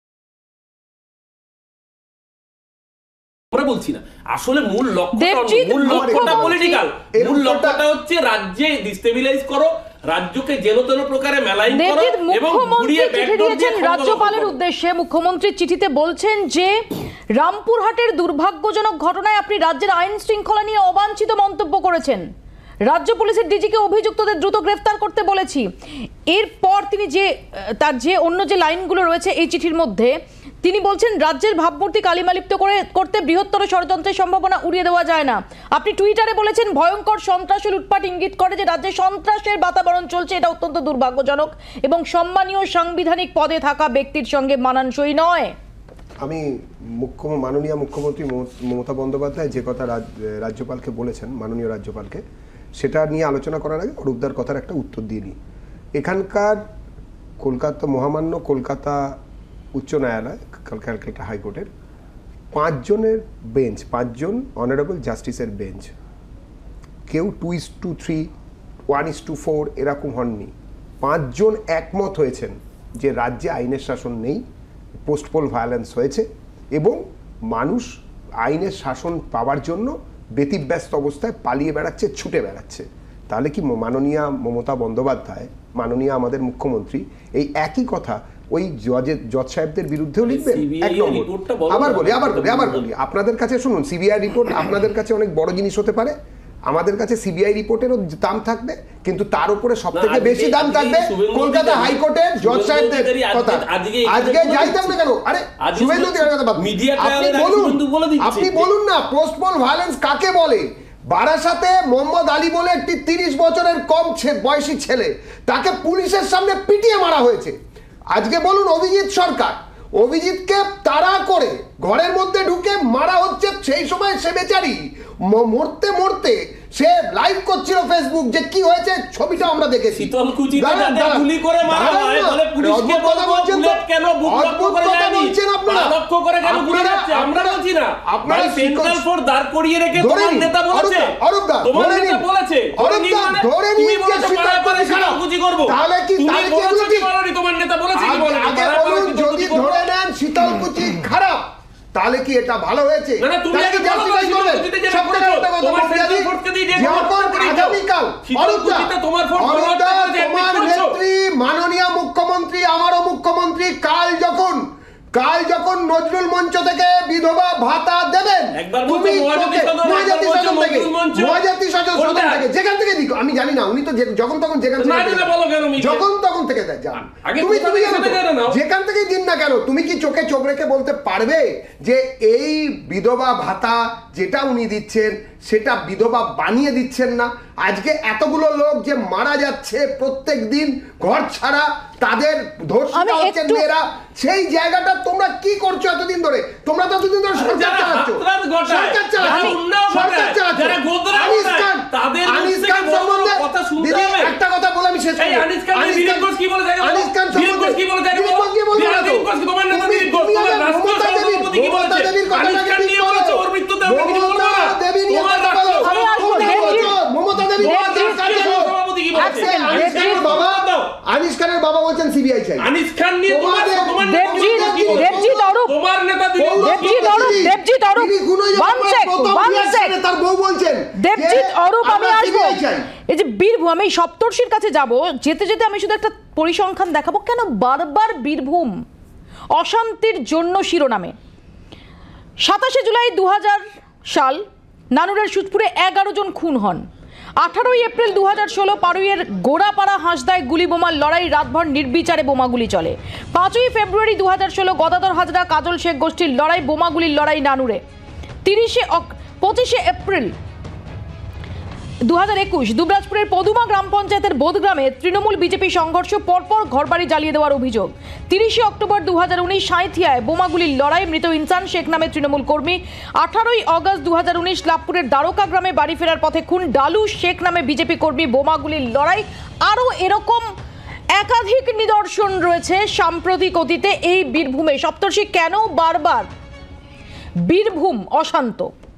আমরা বলছি না আসলে মূল লক্ষ্যটা পলিটিক্যাল, মূল লক্ষ্যটা হচ্ছে রাজ্যে ডিস্টেবিলাইজ করো, রাজ্যকে যেন তেন প্রকারে মেলাইন করো এবং ঘুরিয়ে ব্যাকডোর দিয়ে রাজ্যপালের উদ্দেশ্যে মুখ্যমন্ত্রী চিঠিতে বলছেন যে রামপুরহাটের দুর্ভাগ্যজনক ঘটনায় আপনি রাজ্যের আইন শৃঙ্খলা নিয়ে অবাঞ্ছিত মন্তব্য করেছেন। রাজ্য পুলিশের ডিজিকে অভিযুক্তদের দ্রুত গ্রেফতার করতে বলেছি। এরপর তিনি তার অন্য যে লাইনগুলো রয়েছে এই চিঠির মধ্যে, তিনি বলছেন রাজ্যের ভাবমূর্তি কালিমালিপ্ত করতে বৃহত্তর ষড়যন্ত্রের সম্ভাবনা উড়িয়ে দেওয়া যায় না। আপনি টুইটারে বলেছেন ভয়ঙ্কর সন্ত্রাস ও লুটপাট ইঙ্গিত করে যে রাজ্যে সন্ত্রাসের বাতাবরণ চলছে, এটা অত্যন্ত দুর্ভাগ্যজনক এবং সম্মানীয় সাংবিধানিক পদে থাকা ব্যক্তির সঙ্গে মানানসই নয়। আমি মাননীয় মুখ্যমন্ত্রী মমতা বন্দ্যোপাধ্যায় যে কথা রাজ্যপালকে বলেছেন, মাননীয় রাজ্যপালকে, সেটা নিয়ে আলোচনা করার আগে অরূপদার কথার একটা উত্তর দিয়ে নিই। এখানকার মহামান্য কলকাতা উচ্চ ন্যায়ালয়, ক্যালকাটা হাইকোর্টের 5 জনের বেঞ্চ, 5 জন অনারেবল জাস্টিসের বেঞ্চ, কেউ 2:3, 1:4 এরকম হননি। 5 জন একমত হয়েছেন যে রাজ্যে আইনের শাসন নেই, পোস্টপোল ভায়োলেন্স হয়েছে এবং মানুষ আইনের শাসন পাওয়ার জন্য ব্যতিব্যস্ত অবস্থায় পালিয়ে বেড়াচ্ছে, ছুটে বেড়াচ্ছে। তাহলে কি মাননীয় মমতা বন্দ্যোপাধ্যায়, মাননীয় আমাদের মুখ্যমন্ত্রী এই একই কথা ওই জজ সাহেবদের বিরুদ্ধেও লিখবেন? এক নম্বর। আবার বলি আপনাদের কাছে, শুনুন, সিবিআই রিপোর্ট আপনাদের কাছে অনেক বড় জিনিস হতে পারে, আমাদের কাছে সিবিআই রিপোর্টেরও দাম থাকবে, কিন্তু তার উপরে সব থেকে বেশি দাম থাকবে কলকাতা হাইকোর্টের জজ সাহেবদের কথা। আজকে যাইতাম না কেন? আরে শুভেন্দু, আপনি বলুন না পোস্টপোল ভায়োলেন্স কাকে বলে? বারাসাতে মোহাম্মদ আলী বলে একটি 30 বছরের কম বয়সী ছেলে, তাকে পুলিশের সামনে পিটিয়ে মারা হয়েছে। আজকে বলুন অভিজিৎ সরকার, অভিজিৎকে তাড়া করে ঘরের মধ্যে ঢুকে মারা হচ্ছে, সেই সময় সে বেচারি মরতে মরতে সে লাইভ করছিল ফেসবুক, যে কি হয়েছে ছবিটা আমরা দেখেছি। যদি ধরে নেন শীতলকুচি খারাপ, তাহলে কি এটা ভালো হয়েছে? মাননীয় মুখ্যমন্ত্রী, আমারও মুখ্যমন্ত্রী, কাল যখন নজরুল মঞ্চ থেকে বিধবা ভাতা দেবেন, তুমি যেখান থেকে দিক আমি জানি না, উনি তো যখন তখন যেখান থেকে থেকে যান, তুমি যেখান থেকে দিন না কেন, তুমি কি চোখে চোখ রেখে বলতে পারবে যে এই বিধবা ভাতা যেটা উনি দিচ্ছেন সেটা বিধবা বানিয়ে দিচ্ছেন না? আজকে এতগুলো লোক যে মারা যাচ্ছে প্রত্যেক দিন ঘর ছাড়া, তাদের ধর্ষিতা হচ্ছেন মেয়েরা, সেই জায়গাটা তোমরা কি করছো এতদিন ধরে? তোমরা তো এতদিন ধরে সরকার চালাচ্ছ, আনিস খান সম্বন্ধে দিদি একটা কথা বলে আমি শেষ করি। আনিস খান আনিস খানের বাবা বলছেন সিবিআই চাই। আনিস খান নিয়ে তার বউ বলছেন দেবজিৎ অরূপ, আমি আসবো এই যে বীরভূম, আমি সপ্তর্ষির কাছে যাব, যেতে যেতে আমি শুধু একটা পরিসংখ্যান দেখাবো কেন বারবার বীরভূম অশান্তির জন্য শিরোনামে। 27শে জুলাই 2000 সাল নানুরের সুজপুরে 11 জন খুন হন। 18ই এপ্রিল 2016 পারুইয়ের গোড়াপাড়া হাঁসদায় গুলি বোমার লড়াই, রাতভর নির্বিচারে বোমাগুলি চলে। 5ই ফেব্রুয়ারি 2016 গদাধর হাজরা কাজল শেখ গোষ্ঠীর লড়াই, বোমাগুলির লড়াই নানুরে। 25শে এপ্রিল 2021 দুবরাজপুরের পদুমা গ্রাম পঞ্চায়েতের বোধগ্রামে তৃণমূল বিজেপি সংঘর্ষ, পরপর ঘরবাড়ি জ্বালিয়ে দেওয়ার অভিযোগ। 30শে অক্টোবর 2019 সাঁইথিয়ায় বোমাগুলির লড়াই, মৃত ইনসান শেখ নামে তৃণমূল কর্মী। 18ই অগস্ট 2019 লাভপুরের দ্বারকা গ্রামে বাড়ি ফেরার পথে খুন, ডালু শেখ নামে বিজেপি কর্মী, বোমাগুলির লড়াই। আরও এরকম একাধিক নিদর্শন রয়েছে সাম্প্রতিক অতীতে এই বীরভূমে। সপ্তর্ষি, কেন বারবার বীরভূম অশান্ত?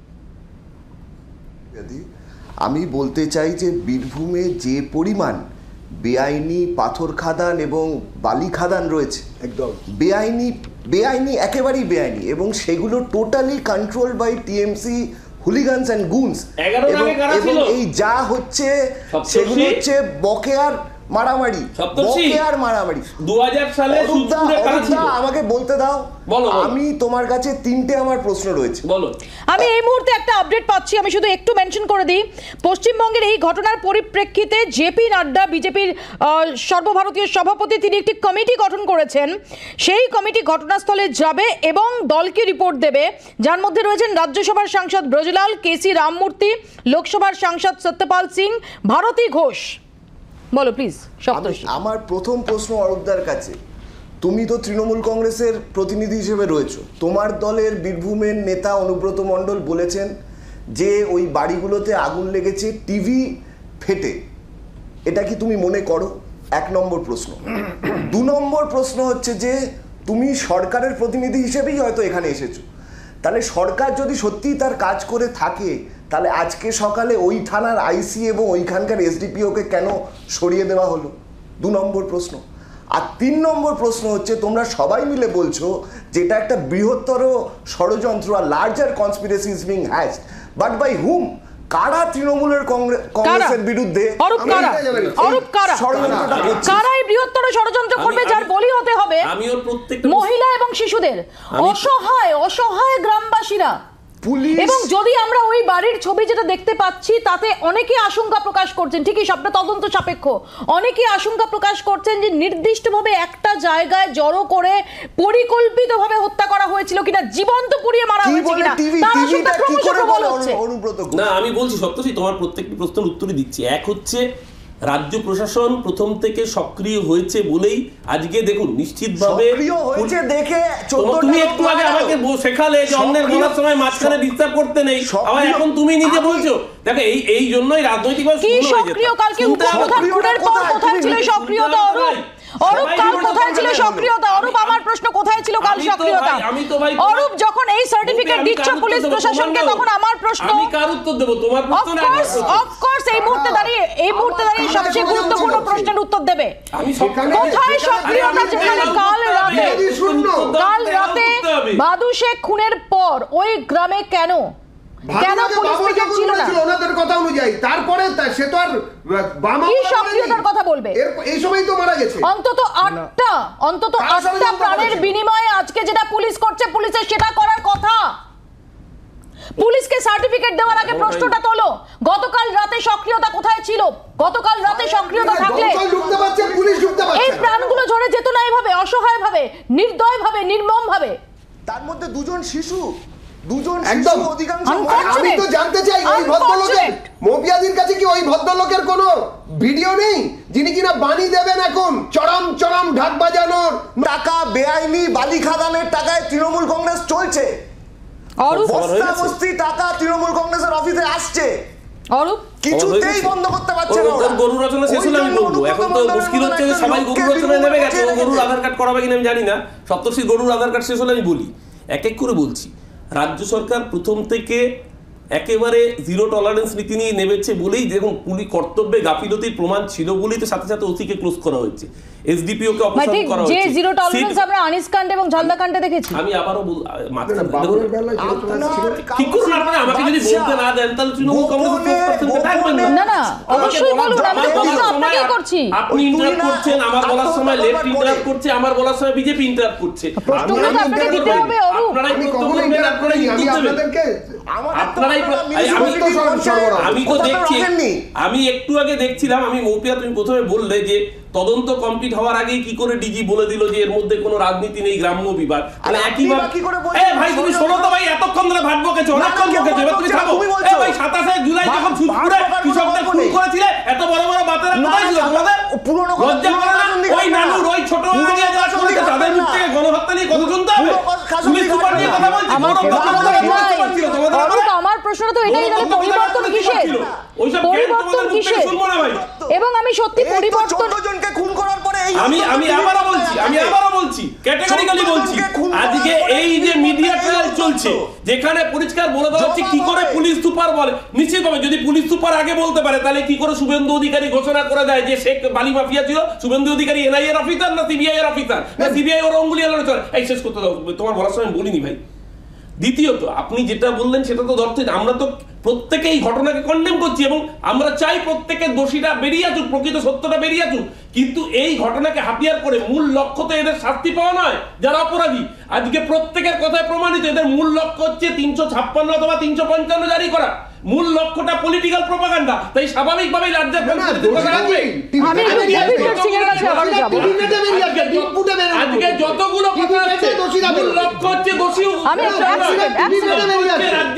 আমি বলতে চাই যে বীরভূমে যে পরিমাণ বেআইনি পাথর খাদান এবং বালি খাদান রয়েছে, একদম বেআইনি একেবারেই বেআইনি, এবং সেগুলো totally control by TMC hooligans and goons. এবং এই যা হচ্ছে সেগুলো হচ্ছে বকেয়ার মারামারি, বকেয়ার মারামারি। 2000 সালে আমাকে বলতে দাও, আমি তোমার কাছে 3টে আমার প্রশ্ন রয়েছে, বলো। আমি এই মুহূর্তে একটা আপডেট পাচ্ছি, আমি শুধু একটু মেনশন করে দিই। পশ্চিমবঙ্গের এই ঘটনার পরিপ্রেক্ষিতে জেপি নাড্ডা, বিজেপির সর্বভারতীয় সভাপতি, তিনি একটি কমিটি গঠন করেছেন। সেই কমিটি ঘটনাস্থলে যাবে এবং দলকে রিপোর্ট দেবে, যার মধ্যে রয়েছেন রাজ্যসভার সাংসদ ব্রজলাল, কেসি রামমূর্তি, লোকসভার সাংসদ সত্যপাল সিং, ভারতী ঘোষ। বলো প্লিজ। আমার প্রথম প্রশ্ন অরূপদার কাছে, তুমি তো তৃণমূল কংগ্রেসের প্রতিনিধি হিসেবে রয়েছো, তোমার দলের বীরভূমের নেতা অনুব্রত মণ্ডল বলেছেন যে ওই বাড়িগুলোতে আগুন লেগেছে টিভি ফেটে, এটা কি তুমি মনে করো? 1 নম্বর প্রশ্ন। 2 নম্বর প্রশ্ন হচ্ছে যে তুমি সরকারের প্রতিনিধি হিসেবেই হয়তো এখানে এসেছো, তাহলে সরকার যদি সত্যিই তার কাজ করে থাকে, তাহলে আজকে সকালে ওই থানার আইসি এবং ওইখানকার এসডিপিওকে কেন সরিয়ে দেওয়া হলো? 2 নম্বর প্রশ্ন। আর 3 নম্বর প্রশ্ন হচ্ছে, তোমরা সবাই মিলে বলছো যেটা একটা বৃহত্তর ষড়যন্ত্র, আর larger conspiracy is being hatched, but by whom? কারা তৃণমূলের কংগ্রেসের বিরুদ্ধে কারাই বৃহত্তর ষড়যন্ত্র করবে, যার বলি হতে হবে মহিলা এবং শিশুদের, অসহায় গ্রামবাসীরা। এবং যদি আমরা ওই বাড়ির ছবি যেটা দেখতে পাচ্ছি, তাতে অনেকে আশঙ্কা প্রকাশ করছেন, ঠিকই সবটা তদন্ত সাপেক্ষ, অনেকে আশঙ্কা প্রকাশ করছেন যে নির্দিষ্টভাবে একটা জায়গায় জড়ো করে পরিকল্পিতভাবে হত্যা করা হয়েছিল কিনা, জীবন্ত পুড়িয়ে মারা হয়েছে কিনা, তার আশঙ্কা ক্রমশ প্রবল হচ্ছে। না, আমি বলছি সত্যি, তোমার প্রত্যেকটি প্রশ্নের উত্তরই দিচ্ছি। এক হচ্ছে রাজ্য প্রশাসন প্রথম থেকে সক্রিয় হয়েছে বলেই আজকে দেখুন নিশ্চিতভাবে দেখে তুমি একটু আগে আমাকে শেখালে যে অন্যের বলার সময় মাঝখানে ডিস্টার্ব করতে নেই, আবার এখন তুমি নিজে বলছো। দেখো এই জন্যই রাজনৈতিকভাবে সক্রিয়, কালকে উপপ্রধানের পর কোথায় ছিল সক্রিয়তা? অরূপ কাল কোথায় ছিল সক্রিয়তা? অরূপ, আমার প্রশ্ন, কোথায় ছিল কাল সক্রিয়তা? অরূপ, যখন এই সার্টিফিকেট দিচ্ছ পুলিশ প্রশাসনকে, তখন আমার প্রশ্ন, আমি কার উত্তর দেব? তোমার প্রশ্ন না। অফকোর্স এই মুহূর্তে দাঁড়িয়ে সবচেয়ে গুরুত্বপূর্ণ প্রশ্নের উত্তর দেবে। কোথায় সক্রিয়তা যেখানে কাল রাতে বাদু শেখ খুনের পর ওই গ্রামে কেন পুলিশ পিকেট ছিল না? ওনাদের কথা অনুযায়ী তারপরে সে তো আর কি সক্রিয়তার কথা বলবে? এই সময় তো মারা গেছে। অন্তত 8টা প্রাণের বিনিময়ে আজকে যেটা পুলিশ করছে, পুলিশের সেটা করার কথা। পুলিশকে সার্টিফিকেট দেওয়ার আগে প্রশ্নটা তোলো, গতকাল রাতে সক্রিয়তা কোথায় ছিল? গতকাল রাতে সক্রিয়তা থাকলে এই প্রাণগুলো ঝরে যেত না এইভাবে, অসহায় ভাবে, নির্দয় ভাবে, নির্মম ভাবে। তার মধ্যে দুজন শিশু, একদম অধিকাংশ। আমি তো জানতে চাই ওই ভদ্রলোকের, মৌপিয়াদির কাছে কি ওই ভদ্রলোকের কোনো ভিডিও নেই যিনি কিনা বাণী দেবেন এখন চরম চরম ঢাক বাজানোর? টাকা বেআইনি বালি খাদানের টাকায় তৃণমূল কংগ্রেস চলছে, বস্তা বস্তি টাকা তৃণমূল কংগ্রেসের অফিসে আসছে, কিছুতেই বন্ধ করতে পারছে না। গরু রচনা শেষ হলে আমি বলবো, এখন তো মুশকিল হচ্ছে যে সবাই গরু রচনায় নেমে গেছে, গরুর আধার কার্ড করাবে কিনা আমি জানি না, সপ্তর্ষি গরুর আধার কার্ড শেষ হলে আমি বলি। এক এক করে বলছি, রাজ্য সরকার প্রথম থেকে একেবারে জিরো টলারেন্স নীতি নিয়ে নেমেছে বলেই দেখুন পুলিশ কর্তব্যে গাফিলতির প্রমাণ ছিল বলেই তো সাথে সাথে ওসিকে ক্লোজ করা হয়েছে, এসডিপিও কে অপসারণ করা হয়েছে। যে জিরো টলারেন্স আমরা আনিস কাণ্ড এবং ঝালদা কাণ্ডে দেখেছি। আমি আবারও ঠিক করুন, আপনারা আমাকে যদি বলতে না দেন তাহলে তৃণমূল কংগ্রেস থাকবেন না। না অবশ্যই বলুন, আমরা প্রশ্ন আপনাকেই করছি। আপনি ইন্টারাপ্ট করছেন, আমার বলার সময় লেফট ইন্টারাপ্ট করছে, আমার বলার সময় বিজেপি ইন্টারাপ্ট করছে। প্রশ্নগুলো তো আপনাকে দিতে হবে অরূপ। আমি তো দেখছি, আমি একটু আগে দেখছিলাম, আমি মৌপিয়া তুমি প্রথমে বললে যে তদন্ত কমপ্লিট হওয়ার আগেই কি করে ডিজি বলে দিল যে এর মধ্যে কোনো রাজনীতি নেই, গ্রাম্য বিবাদ। মানে একই ভাই তুমি শোনো তো ভাই, এতক্ষণ ধরে ভাট বকেছো, অনেকক্ষণ বকেছো, এবার তুমি থামো। ভাই 27 জুলাই যখন সুদপুরে কৃষকদের খুন করেছিলে, এত বড় বড় বাতেরা কোথায় ছিল তোমাদের? লজ্জা করে না? ওই নানুর ওই ছোট তাদের মুখ থেকে গণহত্যা নিয়ে কথা শুনতে হবে? পুলিশ সুপার নিয়ে কথা বলছি, আমার প্রশ্ন তো এটাই, তাহলে পরিবর্তন কিসের? পরিবর্তন কিসের? এবং আমি সত্যি পরিবর্তন খুন করার পরে আমি আবারও বলছি ক্যাটাগরিক্যালি বলছি, আজকে এই যে মিডিয়া ট্রায়াল চলছে যেখানে পরিষ্কার বলে দেওয়া হচ্ছে কি করে পুলিশ সুপার বলে, নিশ্চিতভাবে যদি পুলিশ সুপার আগে বলতে পারে তাহলে কি করে শুভেন্দু অধিকারী ঘোষণা করে দেয় যে সে বালি মাফিয়া ছিল? শুভেন্দু অধিকারী এনআইএ এর অফিসার না সিবিআই এর অফিসার? না সিবিআই ওর অঙ্গুলি আলোচনা। এই শেষ করতে দাও, তোমার বলার সময় বলিনি ভাই। দ্বিতীয়ত আপনি যেটা বললেন সেটা তো ধরতে, আমরা তো প্রত্যেকে এই ঘটনাকে কন্ডেম করছি এবং আমরা চাই প্রত্যেকের দোষীরা বেরিয়ে আসুক, প্রকৃত সত্যটা বেরিয়ে আসুক, কিন্তু এই ঘটনাকে হাতিয়ার করে মূল লক্ষ্য তো এদের শাস্তি পাওয়া নয় যারা অপরাধী। আজকে প্রত্যেকের কথায় প্রমাণিত এদের মূল লক্ষ্য হচ্ছে 356 অথবা 355 জারি করা। মূল লক্ষ্যটা পলিটিক্যাল প্রপাগান্ডা, তাই স্বাভাবিকভাবেই রাজ্যের আজকে যতগুলো কথা হচ্ছে মূল লক্ষ্য হচ্ছে দোষী রাজ্যে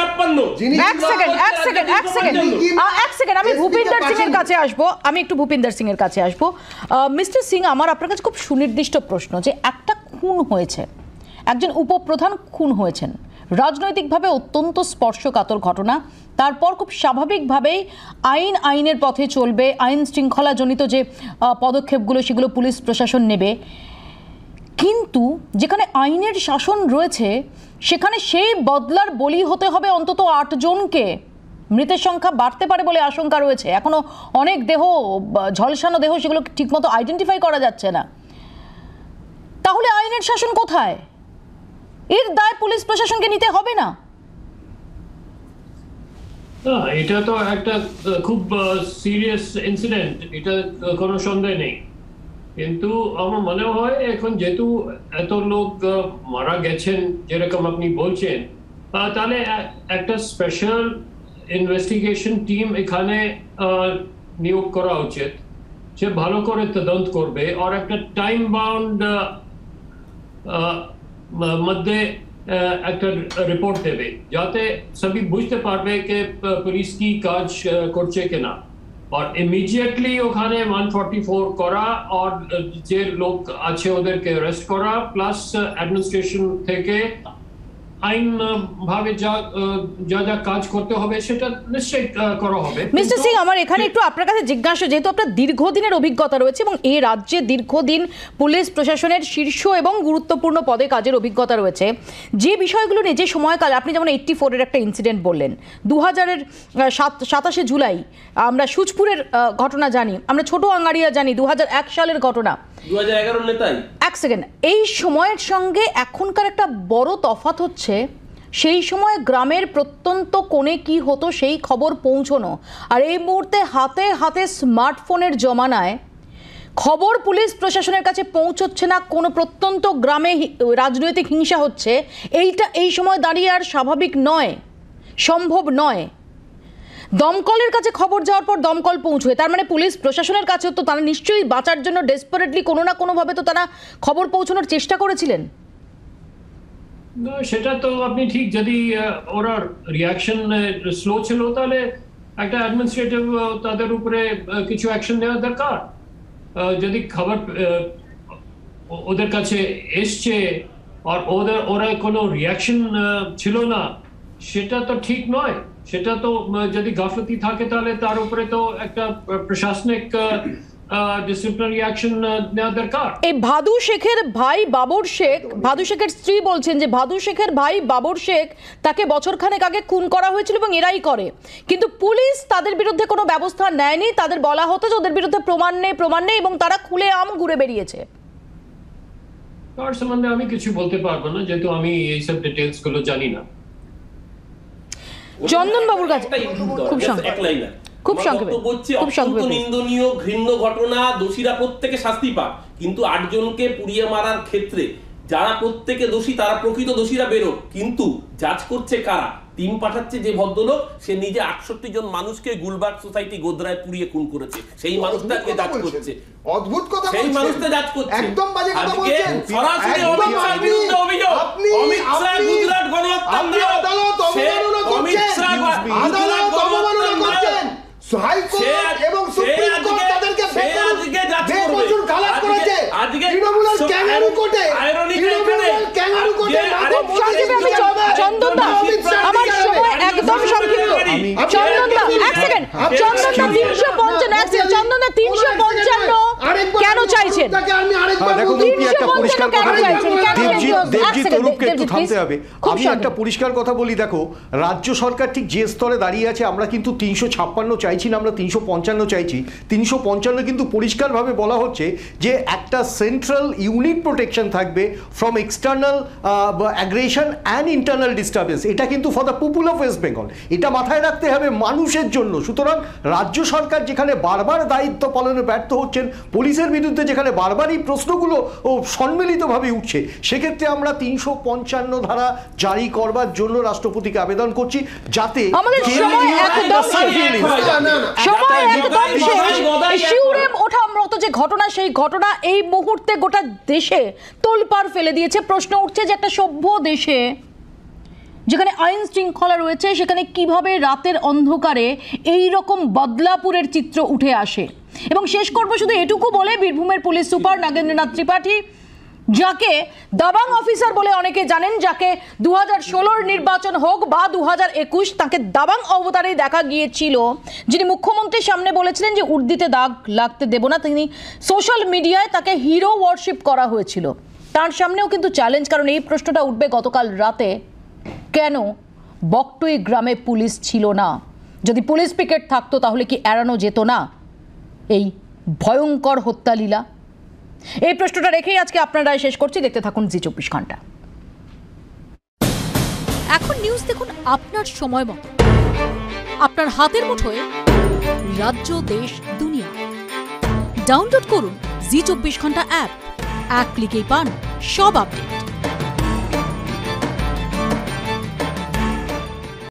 356। আমি ভূপিন্দর সিং এর কাছে আসবো, আমি একটু ভূপিন্দর সিং এর কাছে আসবো। মিস্টার সিং, আমার আপনার কাছে খুব সুনির্দিষ্ট প্রশ্ন, যে একটা খুন হয়েছে, একজন উপপ্রধান খুন হয়েছেন, রাজনৈতিকভাবে অত্যন্ত স্পর্শকাতর ঘটনা, তারপর খুব স্বাভাবিকভাবেই আইনের পথে চলবে, আইন শৃঙ্খলাজনিত যে পদক্ষেপগুলো সেগুলো পুলিশ প্রশাসন নেবে, কিন্তু যেখানে আইনের শাসন রয়েছে সেখানে সেই বদলার বলি হতে হবে অন্তত 8 জনকে। মৃতের সংখ্যা বাড়তে পারে বলে আশঙ্কা রয়েছে, এখনো অনেক দেহ, ঝলসানো দেহ, সেগুলো ঠিকমতো আইডেন্টিফাই করা যাচ্ছে না। তাহলে আইনের শাসন কোথায়? এর দায় পুলিশ প্রশাসনকে নিতে হবে না? এটা তো একটা খুব সিরিয়াস ইনসিডেন্ট, এটা কোনো সন্দেহ নেই, কিন্তু আমার মনে হয় এখন যেহেতু এত লোক মারা গেছেন যেরকম আপনি বলছেন, তাহলে একটা স্পেশাল ইনভেস্টিগেশন টিম এখানে নিয়োগ করা উচিত, সে ভালো করে তদন্ত করবে আর একটা টাইম বাউন্ড মধ্যে একটা রিপোর্ট দেবে, যাতে সবই বুঝতে পারবে যে পুলিশ কি কাজ করছে কিনা। আর ইমিডিয়েটলি ওখানে 144 করা আর যে লোক আছে ওদেরকে অ্যারেস্ট করা, প্লাস অ্যাডমিনিস্ট্রেশন থেকে আইন ভাবে যা কাজ করতে হবে সেটা নিশ্চয়ই করা হবে। মিস্টার সিং, আমার এখানে একটু আপনার কাছে জিজ্ঞাসা, যেহেতু আপনার দীর্ঘদিনের অভিজ্ঞতা রয়েছে এবং এই রাজ্যে দীর্ঘদিন পুলিশ প্রশাসনের শীর্ষ এবং গুরুত্বপূর্ণ পদে কাজের অভিজ্ঞতা রয়েছে, যে বিষয়গুলো নিয়ে যে সময়কালে আপনি যেমন 84-এর একটা ইনসিডেন্ট বললেন, 2000-এর 27শে জুলাই আমরা সুচপুরের ঘটনা জানি, আমরা ছোট আঙ্গারিয়া জানি, 2001 সালের ঘটনা, 2011 নেতাই। এক সেকেন্ড, এই সময়ের সঙ্গে এখনকার একটা বড় তফাৎ হচ্ছে, সেই সময় গ্রামের প্রত্যন্ত কোণে কি হতো সেই খবর পৌঁছানো, আর এই মুহূর্তে হাতে হাতে স্মার্টফোনের জমানায় খবর পুলিশ প্রশাসনের কাছে পৌঁছচ্ছে না, কোনো প্রত্যন্ত গ্রামে রাজনৈতিক হিংসা হচ্ছে, এইটা এই সময় দাঁড়িয়ে আর স্বাভাবিক নয়, সম্ভব নয়। দমকলের কাছে খবর যাওয়ার পর দমকল পৌঁছয়, তার মানে পুলিশ প্রশাসনের কাছেও তো তারা নিশ্চয়ই বাঁচার জন্য ডেসপারেটলি কোনো না কোনোভাবে তো তারা খবর পৌঁছানোর চেষ্টা করেছিলেন। না, সেটা তো আপনি ঠিক, যদি ওরা রিয়াকশন স্লো ছিল তাহলে একটা অ্যাডমিনিস্ট্রেটিভ তাদের উপরে কিছু অ্যাকশন নেওয়া দরকার। যদি খবর ওদের কাছে এসছে আর ওরা কোনো রিয়াকশন ছিল না, সেটা তো ঠিক নয়। সেটা তো যদি গাফলতি থাকে তাহলে তার উপরে তো একটা প্রশাসনিক ডিসিপ্লিনারি অ্যাকশন নেওয়া দরকার। এই ভাদু শেখের ভাই বাবর শেখ, ভাদু শেখের স্ত্রী বলছেন যে ভাদু শেখের ভাই বাবর শেখ তাকে বছরখানেক আগে খুন করা হয়েছিল এবং এরাই করে, কিন্তু পুলিশ তাদের বিরুদ্ধে কোনো ব্যবস্থা নেয়নি। তাদের বলা হতো যে ওদের বিরুদ্ধে প্রমাণ নেই এবং তারা খুলে আম ঘুরে বেরিয়েছে। তার সম্বন্ধে আমি কিছু বলতে পারবো না, যেহেতু আমি এইসব ডিটেলস গুলো জানি না। চন্দন বাবুর কাছে খুব সংক্ষেপে নিন্দনীয় ঘৃণ্য ঘটনা, দোষীরা প্রত্যেকে শাস্তি পাক, কিন্তু 8 জনকে পুড়িয়ে মারার ক্ষেত্রে যারা প্রত্যেকে দোষী তারা প্রকৃত দোষীরা বেরো, কিন্তু জাজ করছে কারা? টিম পাঠাচ্ছে যে ভদ্রলোক, সে নিজে 68 জন মানুষকে গুলবার্গ সোসাইটি গোদরায় পুড়িয়ে খুন করেছে, সেই মানুষটাকে জাজ করছে। অদ্ভুত কথা সেই মানুষটা জাজ করছে, একদম বাজে কথা বলছেন। সরাসরি অমিত শাহর বিরুদ্ধে অভিযোগ। অমিত শাহ গুজরাট গণহত্যার নায়ক, সে অমিত শাহ গুজরাট গণহত্যার নায়ক। হাইকোর্ট এবং সুপ্রিম কোর্ট তাদেরকে বেকসুর খালাস করেছে। আজকে তৃণমূলের ক্যাঙ্গারু কোর্টে চন্দনদা, আমার সময় একদম সংক্ষিপ্ত। চন্দনদা এক সেকেন্ড, চন্দনদা 355 চন্দনদা 355 কেন চাইছেন? দেখুন দীপ্তি, একটা পরিষ্কার কথা বলি, দেবজিৎ অরূপকে একটু থামতে হবে। আমি একটা পরিষ্কার কথা বলি, দেখো রাজ্য সরকার ঠিক যে স্তরে দাঁড়িয়ে আছে, আমরা কিন্তু 356 চাইছি না, আমরা 355 চাইছি। 355 কিন্তু পরিষ্কারভাবে বলা হচ্ছে যে একটা সেন্ট্রাল ইউনিট প্রোটেকশন থাকবে from external aggression and internal disturbance. এটা কিন্তু for the people of West Bengal, এটা মাথায় রাখতে হবে মানুষের জন্য। সুতরাং রাজ্য সরকার যেখানে বারবার দায়িত্ব পালনে ব্যর্থ হচ্ছেন, পুলিশের বিরুদ্ধে যেখানে বারবারই প্রশ্নগুলো সম্মিলিতভাবে উঠছে, সেক্ষেত্রে আমরা 355 ধারা জারি করবার জন্য রাষ্ট্রপতিকে আবেদন করছি, যাতে শিউরে ওঠা মতো যে ঘটনা, সেই ঘটনা এই মুহূর্তে গোটা দেশে তোলপাড় ফেলে দিয়েছে। প্রশ্ন উঠছে যে একটা সভ্য দেশে যেখানে আইন শৃঙ্খলা রয়েছে, সেখানে কিভাবে রাতের অন্ধকারে এই রকম বদলাপুরের চিত্র উঠে আসে। এবং শেষ করবো শুধু এটুকু বলে, বীরভূমের পুলিশ সুপার নাগেন্দ্রনাথ ত্রিপাঠী, যাকে দাবাং অফিসার বলে অনেকে জানেন, যাকে 2016 নির্বাচন হোক বা 2021 তাকে দাবাং অবতারেই দেখা গিয়েছিল, যিনি মুখ্যমন্ত্রীর সামনে বলেছিলেন যে উর্দিতে দাগ লাগতে দেব না, তিনি সোশ্যাল মিডিয়ায় তাকে হিরো ওয়ার্শিপ করা হয়েছিল। তার সামনেও কিন্তু চ্যালেঞ্জ, কারণ এই প্রশ্নটা উঠবে গতকাল রাতে, কেন বকটুই গ্রামে পুলিশ ছিল না? যদি পুলিশ পিকেট থাকতো তাহলে কি এড়ানো যেত না এই ভয়ঙ্কর হত্যালীলা? এই প্রশ্নটা রেখেই আজকে আপনারা শেষ করছি। দেখতে থাকুন জি 24 ঘন্টা। এখন নিউজ দেখুন আপনার সময় মতো, আপনার হাতের মুঠোয়, রাজ্য দেশ দুনিয়া। ডাউনলোড করুন জি 24 ঘন্টা অ্যাপ, এক ক্লিকেই পান সব আপডেট।